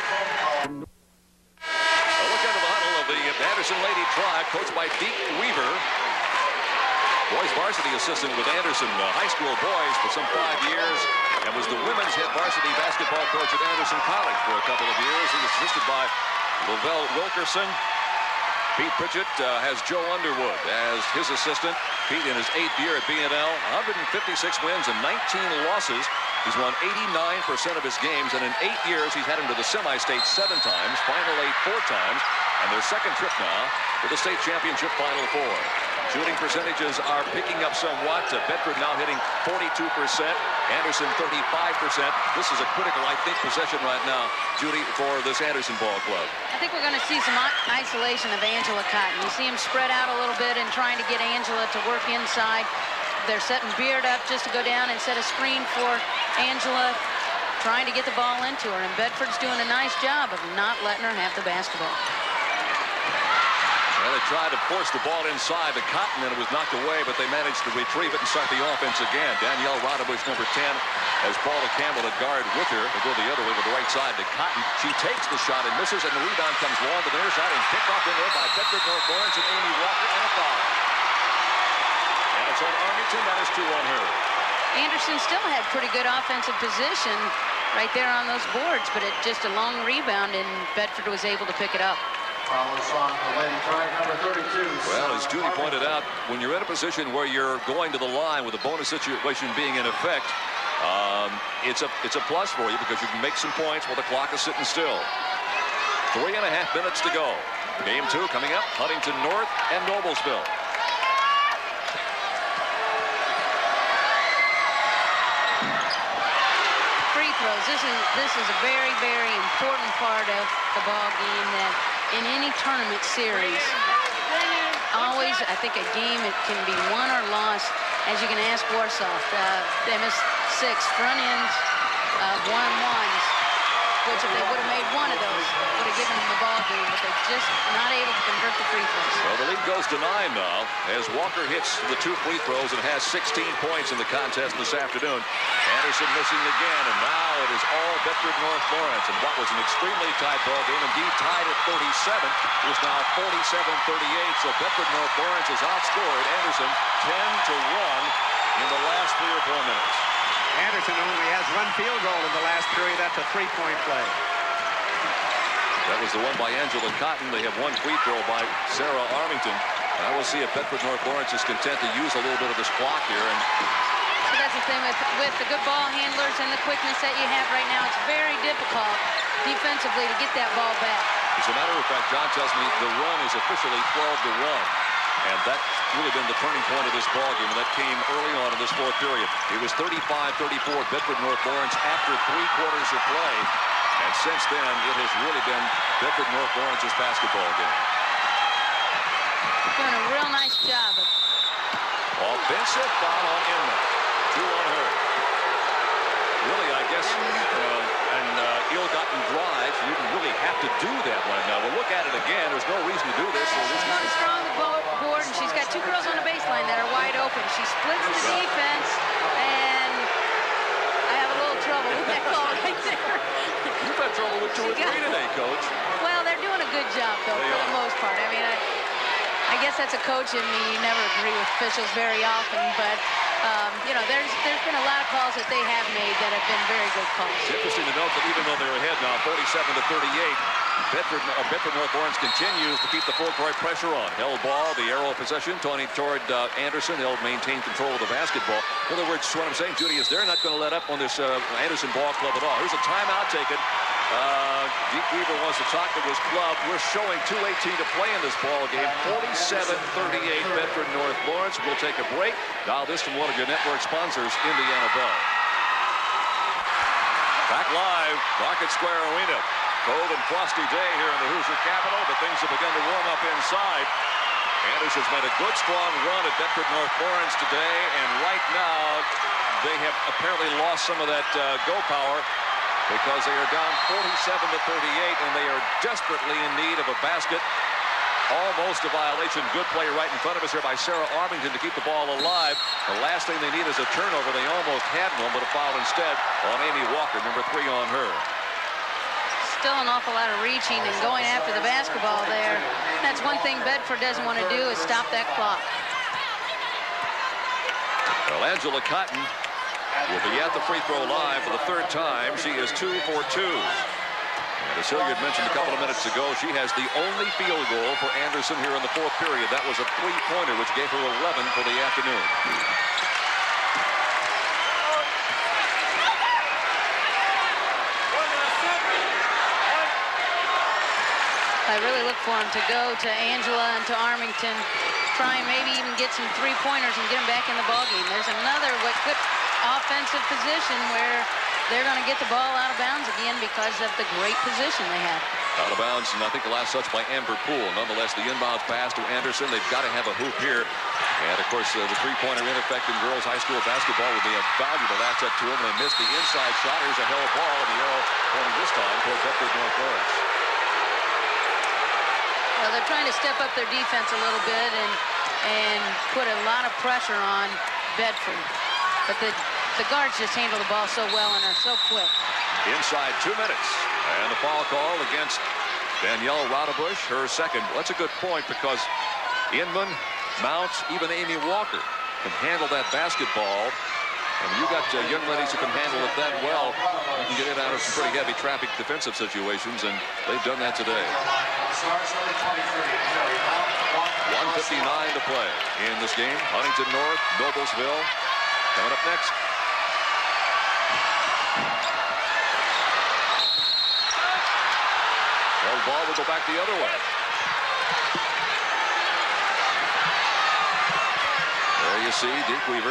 A look into the huddle of the Anderson Lady Tribe, coached by Deke Weaver. Boys varsity assistant with Anderson uh, high school boys for some five years, and was the women's head varsity basketball coach at Anderson College for a couple of years. He was assisted by Lavelle Wilkerson. Pete Pritchett uh, has Joe Underwood as his assistant. Pete in his eighth year at B N L, one hundred fifty-six wins and nineteen losses. He's won eighty-nine percent of his games, and in eight years he's had him to the semi-state seven times, Final Eight four times, and their second trip now to the state championship Final Four. Shooting percentages are picking up somewhat. Uh, Bedford now hitting forty-two percent. Anderson thirty-five percent. This is a critical, I think, possession right now, Judy, for this Anderson ball club. I think we're going to see some isolation of Angela Cotton. You see him spread out a little bit and trying to get Angela to work inside. They're setting Beard up just to go down and set a screen for Angela, trying to get the ball into her. And Bedford's doing a nice job of not letting her have the basketball. Well, they tried to force the ball inside to Cotton, and it was knocked away, but they managed to retrieve it and start the offense again. Danielle Rodabush, number ten, has Paula Campbell at guard with her. They go the other way with the right side to Cotton. She takes the shot and misses, and the rebound comes long to the near side and picked up in there by Bedford North Lawrence and Amy Walker, and a foul. And it's on Armington. That is two on her. Anderson still had pretty good offensive position right there on those boards, but it just a long rebound, and Bedford was able to pick it up. Well, as Judy pointed out, when you're in a position where you're going to the line with a bonus situation being in effect, um, it's a it's a plus for you because you can make some points while the clock is sitting still. Three and a half minutes to go. Game two coming up, Huntington North and Noblesville. Free throws. This is this is a very, very important part of the ball game that in any tournament series, always, I think a game it can be won or lost, as you can ask Warsaw. Uh, they missed six front ends of one-on-ones, which if they would have made one of those, would have given them the ball game, but they're just not able to convert the free throws. Well, the lead goes to nine now as Walker hits the two free throws and has sixteen points in the contest this afternoon. Anderson missing again, and now it is all Bedford North Lawrence. And what was an extremely tight ball game, indeed tied at thirty-seven, is now forty-seven thirty-eight. So Bedford North Lawrence has outscored Anderson ten to one in the last three or four minutes. Anderson only has one field goal in the last period. That's a three-point play. That was the one by Angela Cotton. They have one free throw by Sarah Armington. I will see if Bedford North Lawrence is content to use a little bit of this clock here. And so that's the thing with, with the good ball handlers and the quickness that you have right now. It's very difficult defensively to get that ball back. As a matter of fact, John tells me the run is officially twelve to one. And that's really been the turning point of this ball game, and that came early on in this fourth period. It was thirty-five thirty-four Bedford North Lawrence after three quarters of play. And since then, it has really been Bedford North Lawrence's basketball game. Doing a real nice job. Offensive foul on Inman. Two on her. Really, I guess, uh, and uh, ill-gotten drive, you didn't really have to do that right now. We'll look at it again. There's no reason to do this. So this she's going strong the board, and she's got two girls on the baseline that are wide open. She splits the defense, and I have a little trouble with that call right there. You've had trouble with two or three today, Coach. Well, they're doing a good job, though, they for are. the most part. I mean, I, I guess that's a coach in me. You never agree with officials very often, but Um, you know, there's there's been a lot of calls that they have made that have been very good calls. It's interesting to note that even though they're ahead now, forty-seven to thirty-eight, Bedford, uh, Bedford North Lawrence continues to keep the full court pressure on. Held ball, the arrow of possession, Tony toward uh, Anderson. They'll maintain control of the basketball. In other words, what I'm saying, Judy, is they're not going to let up on this uh, Anderson ball club at all. Here's a timeout taken Uh, Deke Weaver wants to talk to his club. We're showing two eighteen to play in this ball game. forty-seven thirty-eight Bedford North Lawrence. We'll take a break. Now this from one of your network sponsors, Indiana Bell. Back live, Market Square Arena. Cold and frosty day here in the Hoosier Capitol, but things have begun to warm up inside. Anderson's made a good, strong run at Bedford North Lawrence today, and right now they have apparently lost some of that uh, go power because they are down forty-seven to thirty-eight, and they are desperately in need of a basket. Almost a violation. Good play right in front of us here by Sarah Armington to keep the ball alive. The last thing they need is a turnover. They almost had one, but a foul instead on Amy Walker, number three on her. Still an awful lot of reaching and going after the basketball there. That's one thing Bedford doesn't want to do, is stop that clock. Well, Angela Cotton will be at the free throw line for the third time. She is two for two. And as Hilliard mentioned a couple of minutes ago, she has the only field goal for Anderson here in the fourth period. That was a three-pointer, which gave her eleven for the afternoon. I really look for him to go to Angela and to Armington, try and maybe even get some three-pointers and get them back in the ballgame. There's another what good offensive position where they're going to get the ball out of bounds again because of the great position they have. Out of bounds, and I think the last touch by Amber Poole. Nonetheless, the inbounds pass to Anderson. They've got to have a hoop here. And, of course, uh, the three-pointer in effect in girls high school basketball would be a valuable asset to them. They missed the inside shot. Here's a held ball, and the arrow pointing this time towards Bedford North Lawrence. Well, they're trying to step up their defense a little bit and and put a lot of pressure on Bedford. But the, the guards just handle the ball so well and are so quick. Inside two minutes. And the foul call against Danielle Rodebush, her second. Well, that's a good point because Inman, Mounts, even Amy Walker can handle that basketball. And you got uh, young ladies who can handle it that well. You can get it out of some pretty heavy traffic defensive situations, and they've done that today. one fifty-nine to play in this game. Huntington North, Noblesville coming up next. Well, the ball will go back the other way. There you see Deke Weaver.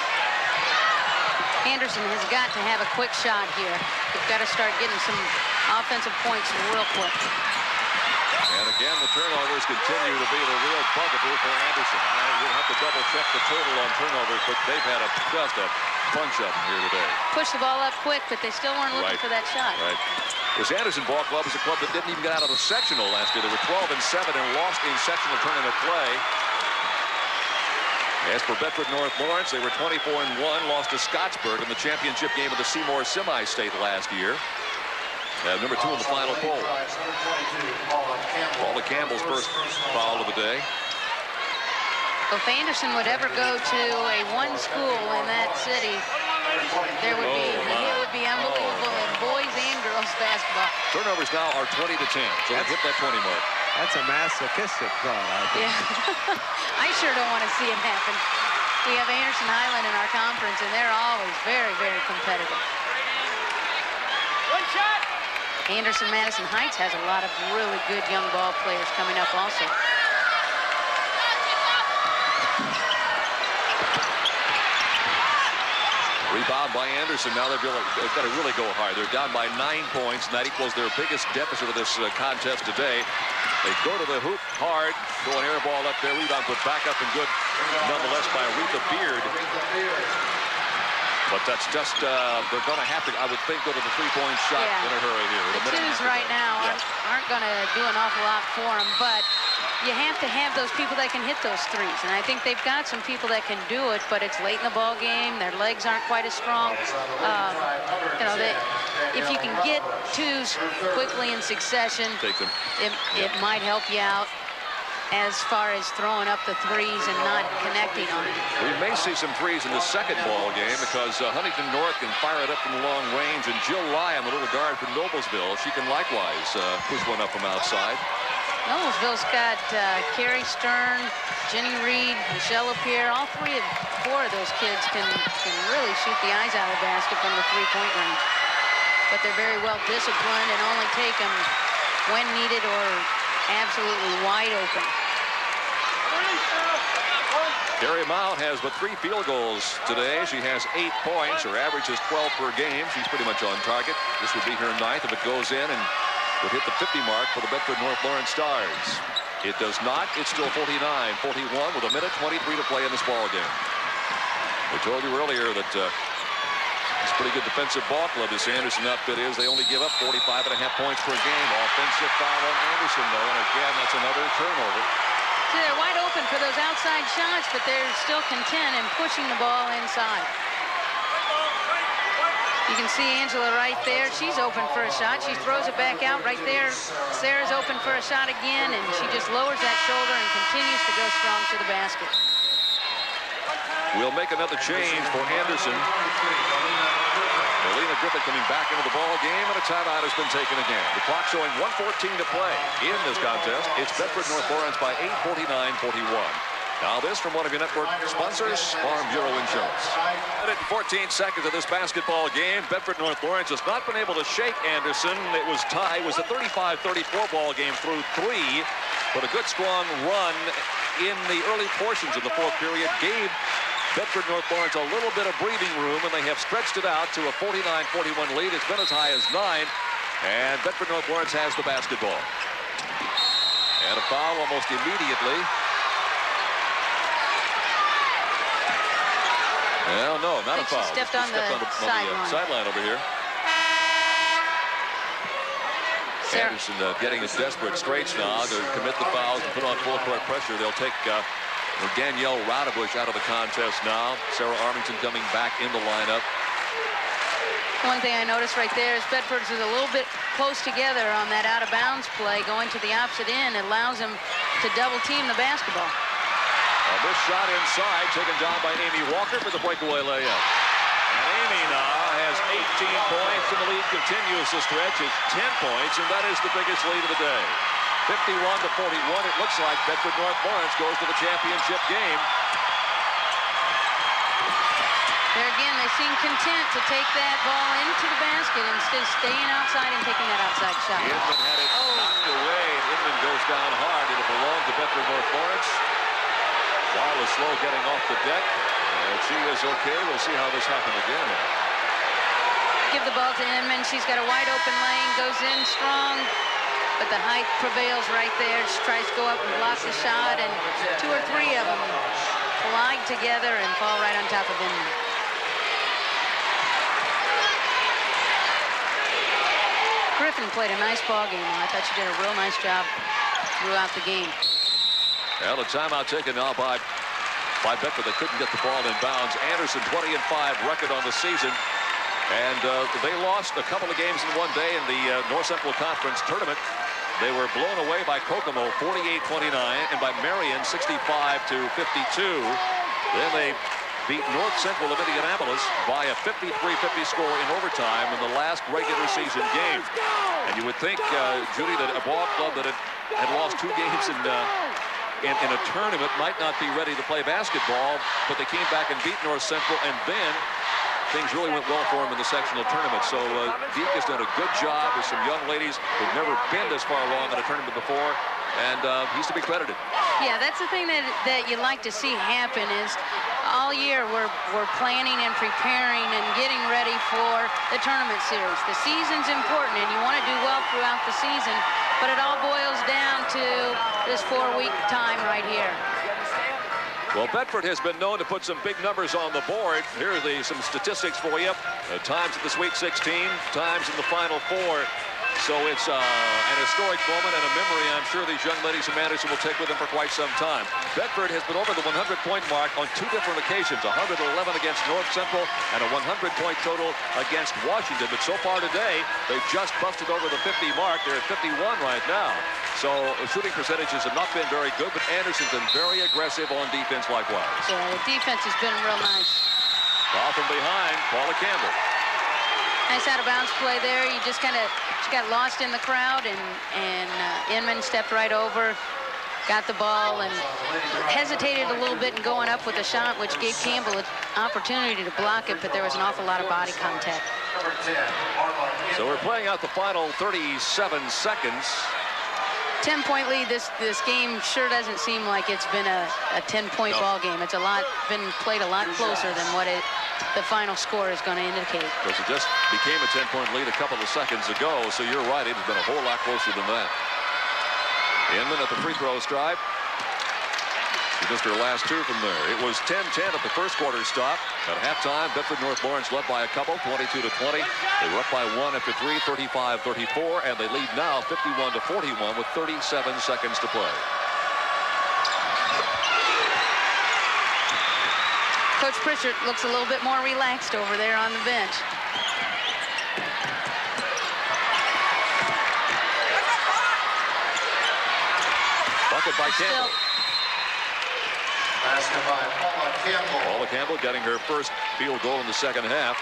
Anderson has got to have a quick shot here. They've got to start getting some offensive points real quick. And again, the turnovers continue to be the real bugaboo for Anderson. I will have to double check the total on turnovers, but they've had a, just a bunch of them here today. Push the ball up quick, but they still weren't looking Right. for that shot. Right. This Anderson ball club is a club that didn't even get out of the sectional last year. They were twelve and seven and lost in sectional tournament play. As for Bedford North Lawrence, they were twenty-four and one, lost to Scottsburg in the championship game of the Seymour Semi-State last year. Uh, number two in the final poll. Paula Campbell's first foul of the day. Well, if Anderson would ever go to a one school in that city, there would be Oh, my. it would be unbelievable in boys and girls basketball. Turnovers now are twenty to ten, so they've hit that twenty mark. That's a masochistic thought, I think. Yeah, I sure don't want to see it happen. We have Anderson Highland in our conference, and they're always very, very competitive. One shot. Anderson Madison Heights has a lot of really good young ball players coming up also. Rebound by Anderson. Now they've, really, they've got to really go hard. They're down by nine points, and that equals their biggest deficit of this uh, contest today. They go to the hoop hard, throw an air ball up there. Rebound put back up and good, nonetheless, by Aretha Beard. But that's just, uh, they're going to have to, I would think, go to the three-point shot Yeah. in a hurry here. The twos right now Yeah. aren't, aren't going to do an awful lot for them, but you have to have those people that can hit those threes, and I think they've got some people that can do it, but it's late in the ball game. Their legs aren't quite as strong. Um, you know, they, if you can get twos quickly in succession, Take them. it, it might help you out as far as throwing up the threes and not connecting on it. We may see some threes in the second ball game because uh, Huntington North can fire it up from long range, and Jill Lyon, the little guard from Noblesville, she can likewise uh, push one up from outside. Noblesville's got uh, Carrie Stern, Jenny Reed, Michelle LaPierre. All three of four of those kids can can really shoot the eyes out of the basket from the three-point range. but they're very well disciplined and only take them when needed or absolutely wide open. Carrie Mount has but three field goals today. She has eight points. Her average is twelve per game. She's pretty much on target. This would be her ninth if it goes in and would hit the fifty mark for the Bedford North Lawrence Stars. It does not. It's still forty-nine forty-one with a minute twenty-three to play in this ball game. We told you earlier that uh, it's a pretty good defensive ball club this Anderson outfit is. They only give up forty-five and a half points per game. Offensive foul on Anderson, though, and again, that's another turnover. So they're wide open for those outside shots, but they're still content in pushing the ball inside. You can see Angela right there. She's open for a shot. She throws it back out right there. Sarah's open for a shot again, and she just lowers that shoulder and continues to go strong to the basket. We'll make another change for Anderson. Melina Griffith coming back into the ball game, and a timeout has been taken again. The clock showing one fourteen to play in this contest. It's Bedford North Lawrence by eight, forty-nine forty-one. Now this from one of your network sponsors, Farm Bureau Insurance. At fourteen seconds of this basketball game, Bedford North Lawrence has not been able to shake Anderson. It was tied. It was a thirty-five thirty-four ball game through three, but a good strong run in the early portions of the fourth period gave Bedford North Lawrence a little bit of breathing room, and they have stretched it out to a forty-nine forty-one lead. It's been as high as nine, and Bedford North Lawrence has the basketball. And a foul almost immediately. Well, no, not a foul. She stepped on the, stepped on the, sideline. on the uh, sideline over here. Sarah. Anderson uh, getting his desperate straits now to commit the fouls and put on full court pressure. They'll take uh, Danielle Radebush out of the contest now. Sarah Armington coming back in the lineup. One thing I noticed right there is Bedford's is a little bit close together on that out-of-bounds play. Going to the opposite end allows them to double-team the basketball. A missed shot inside, taken down by Amy Walker for the breakaway layup. And Amy now has eighteen points, and the lead continues to stretch. It's ten points, and that is the biggest lead of the day. fifty-one to forty-one. It looks like Bedford North Lawrence goes to the championship game. There again, they seem content to take that ball into the basket instead of staying outside and taking that outside shot. Inman had it oh. knocked away, and Inman goes down hard. It'll belong to Bedford North Lawrence. While is slow getting off the deck. And she is okay. We'll see how this happens again. Give the ball to Inman. She's got a wide open lane, goes in strong, but the height prevails right there. She tries to go up and block the shot, and two or three of them collide together and fall right on top of Inman. Griffin played a nice ball game. I thought she did a real nice job throughout the game. Well, a timeout taken now by, by Bedford. They couldn't get the ball in bounds. Anderson, twenty and five record on the season. And uh, they lost a couple of games in one day in the uh, North Central Conference tournament. They were blown away by Kokomo, forty-eight twenty-nine, and by Marion, sixty-five to fifty-two. Then they beat North Central of Indianapolis by a fifty-three fifty score in overtime in the last regular season game. And you would think, uh, Judy, that a ball club that had, had lost two games in, uh, in, in a tournament might not be ready to play basketball, but they came back and beat North Central, and then things really went well for them in the sectional tournament. So uh, Deke has done a good job with some young ladies who've never been this far along in a tournament before, and uh, he's to be credited. Yeah, that's the thing that, that you like to see happen is all year we're, we're planning and preparing and getting ready for the tournament series. The season's important, and you want to do well throughout the season, but it all boils down to this four-week time right here. Well, Bedford has been known to put some big numbers on the board. Here are the, some statistics for you. Uh, times in the Sweet sixteen, times in the Final Four. So it's uh, an historic moment and a memory I'm sure these young ladies from Anderson will take with them for quite some time. Bedford has been over the one hundred point mark on two different occasions, one hundred eleven against North Central and a one hundred point total against Washington. But so far today, they've just busted over the fifty mark. They're at fifty-one right now. So shooting percentages have not been very good, but Anderson's been very aggressive on defense likewise. Yeah, the defense has been real nice. Ball from behind, Paula Campbell. Nice out-of-bounds play there. You just kind of got lost in the crowd, and, and uh, Inman stepped right over, got the ball and hesitated a little bit in going up with a shot, which gave Campbell an opportunity to block it, but there was an awful lot of body contact. So we're playing out the final thirty-seven seconds. ten point lead. This this game sure doesn't seem like it's been a, a ten point No. ball game. It's a lot been played a lot closer than what it the final score is going to indicate. Because it just became a ten point lead a couple of seconds ago, so you're right, it's been a whole lot closer than that. Inman at the free throw stripe. She missed her last two from there. It was ten ten at the first quarter stop. At halftime, Bedford North Lawrence led by a couple, twenty-two to twenty. They were up by one after three, thirty-five thirty-four, and they lead now fifty-one to forty-one with thirty-seven seconds to play. Coach Pritchard looks a little bit more relaxed over there on the bench. Bucket by Campbell. Basket by Paula Campbell. Paula Campbell getting her first field goal in the second half.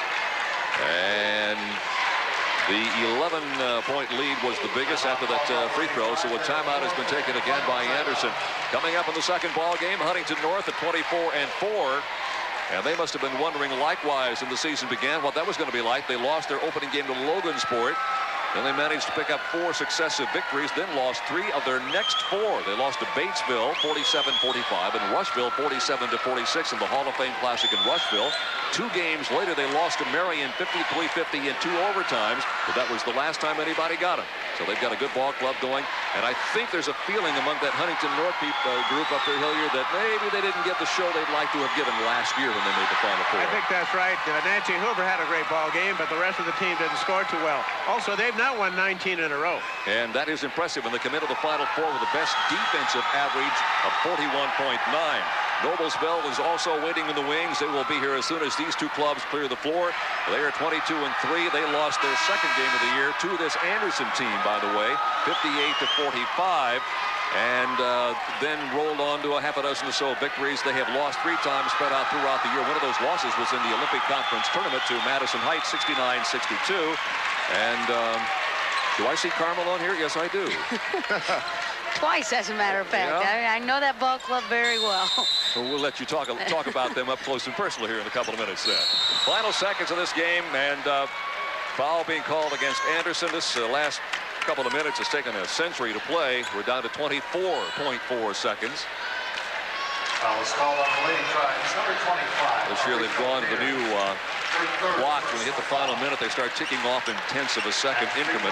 And the eleven point lead was the biggest after that uh, free throw, so a timeout has been taken again by Anderson. Coming up in the second ball game, Huntington North at twenty-four and four. And they must have been wondering likewise when the season began what that was going to be like. They lost their opening game to Logansport. Then they managed to pick up four successive victories, then lost three of their next four. They lost to Batesville forty-seven forty-five and Rushville forty-seven to forty-six in the Hall of Fame Classic in Rushville. Two games later, they lost to Marion fifty-three fifty in two overtimes, but that was the last time anybody got them. So they've got a good ball club going, and I think there's a feeling among that Huntington North people, uh, group up there, Hilliard, that maybe they didn't get the show they'd like to have given last year when they made the Final Four. I think that's right. Uh, Nancy Hoover had a great ball game, but the rest of the team didn't score too well. Also, they've now won nineteen in a row. And that is impressive, and they come into the Final Four with the best defensive average of forty-one point nine. Noblesville is also waiting in the wings. They will be here as soon as these two clubs clear the floor. They are twenty-two and three. They lost their second game of the year to this Anderson team, by the way, fifty-eight to forty-five. And uh, then rolled on to a half a dozen or so victories. They have lost three times spread out throughout the year. One of those losses was in the Olympic Conference tournament to Madison Heights, sixty-nine sixty-two. And um, do I see Carmel on here? Yes, I do. Twice, as a matter of fact. Yeah. I, I know that ball club very well. Well, we'll let you talk talk about them up close and personal here in a couple of minutes. Then. Final seconds of this game, and uh, foul being called against Anderson. This uh, last couple of minutes has taken a century to play. We're down to twenty-four point four seconds. Foul is called on the leading try. It's number twenty-five. This year they've gone to the new uh, clock. When they hit the final minute, they start ticking off in tenths of a second increment.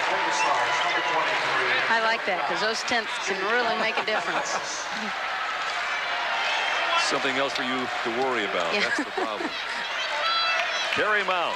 I like that, because those tenths can really make a difference. Something else for you to worry about. Yeah. That's the problem. Carrie Mount.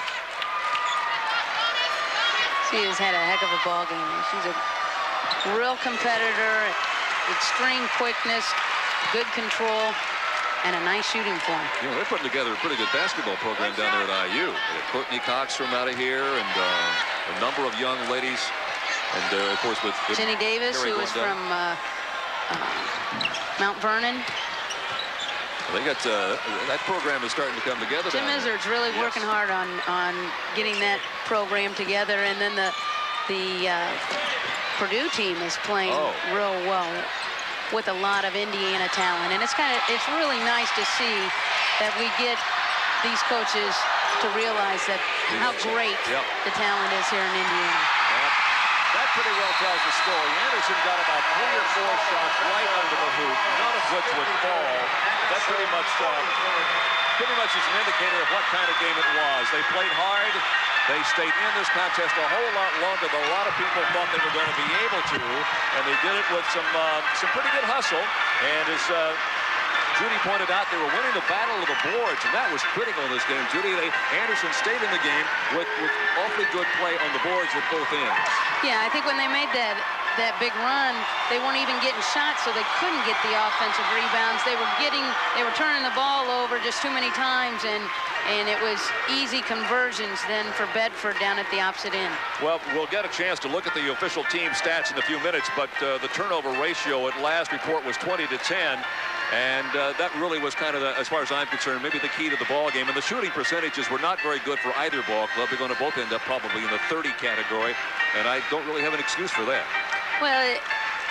She has had a heck of a ball game. She's a real competitor, extreme quickness, good control, and a nice shooting form. You know, they're putting together a pretty good basketball program down there at I U. They have Courtney Cox from out of here, and uh, a number of young ladies. And, uh, of course, with, with Jenny Davis, Carrie who was down. from uh, uh, Mount Vernon. They got uh, that program is starting to come together. Jim Izzard's really yes. working hard on on getting that program together, and then the the uh, Purdue team is playing oh. real well with a lot of Indiana talent, and it's kind of it's really nice to see that we get these coaches to realize that how great yep. the talent is here in Indiana. Yep. That pretty well tells the story. Anderson got about three or four shots right under the hoop, none of which would fall. That pretty much, uh, pretty much is an indicator of what kind of game it was. They played hard. They stayed in this contest a whole lot longer than a lot of people thought they were going to be able to, and they did it with some uh, some pretty good hustle. And as uh, Judy pointed out, they were winning the battle of the boards, and that was critical in this game. Judy, they, Anderson stayed in the game with, with awfully good play on the boards at both ends. Yeah, I think when they made that that big run, they weren't even getting shots, so they couldn't get the offensive rebounds. They were getting, they were turning the ball over just too many times, and and it was easy conversions then for Bedford down at the opposite end. Well, we'll get a chance to look at the official team stats in a few minutes, but uh, the turnover ratio at last report was twenty to ten. And uh, that really was kind of, the, as far as I'm concerned, maybe the key to the ball game. And the shooting percentages were not very good for either ball club. They're going to both end up probably in the thirty category, and I don't really have an excuse for that. Well, it,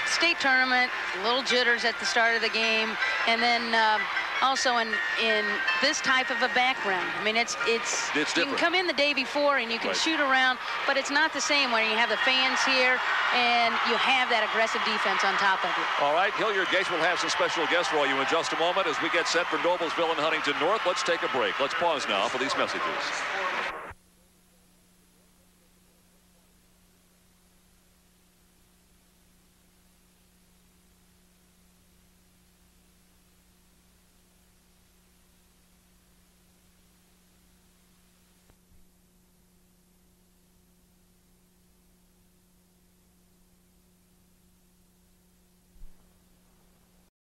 state tournament, little jitters at the start of the game, and then um, also in in this type of a background. I mean, it's it's, it's you can come in the day before and you can right. shoot around, but it's not the same when you have the fans here and you have that aggressive defense on top of it. All right, Hilliard Gates will have some special guests for you in just a moment as we get set for Noblesville and Huntington North. Let's take a break. Let's pause now for these messages.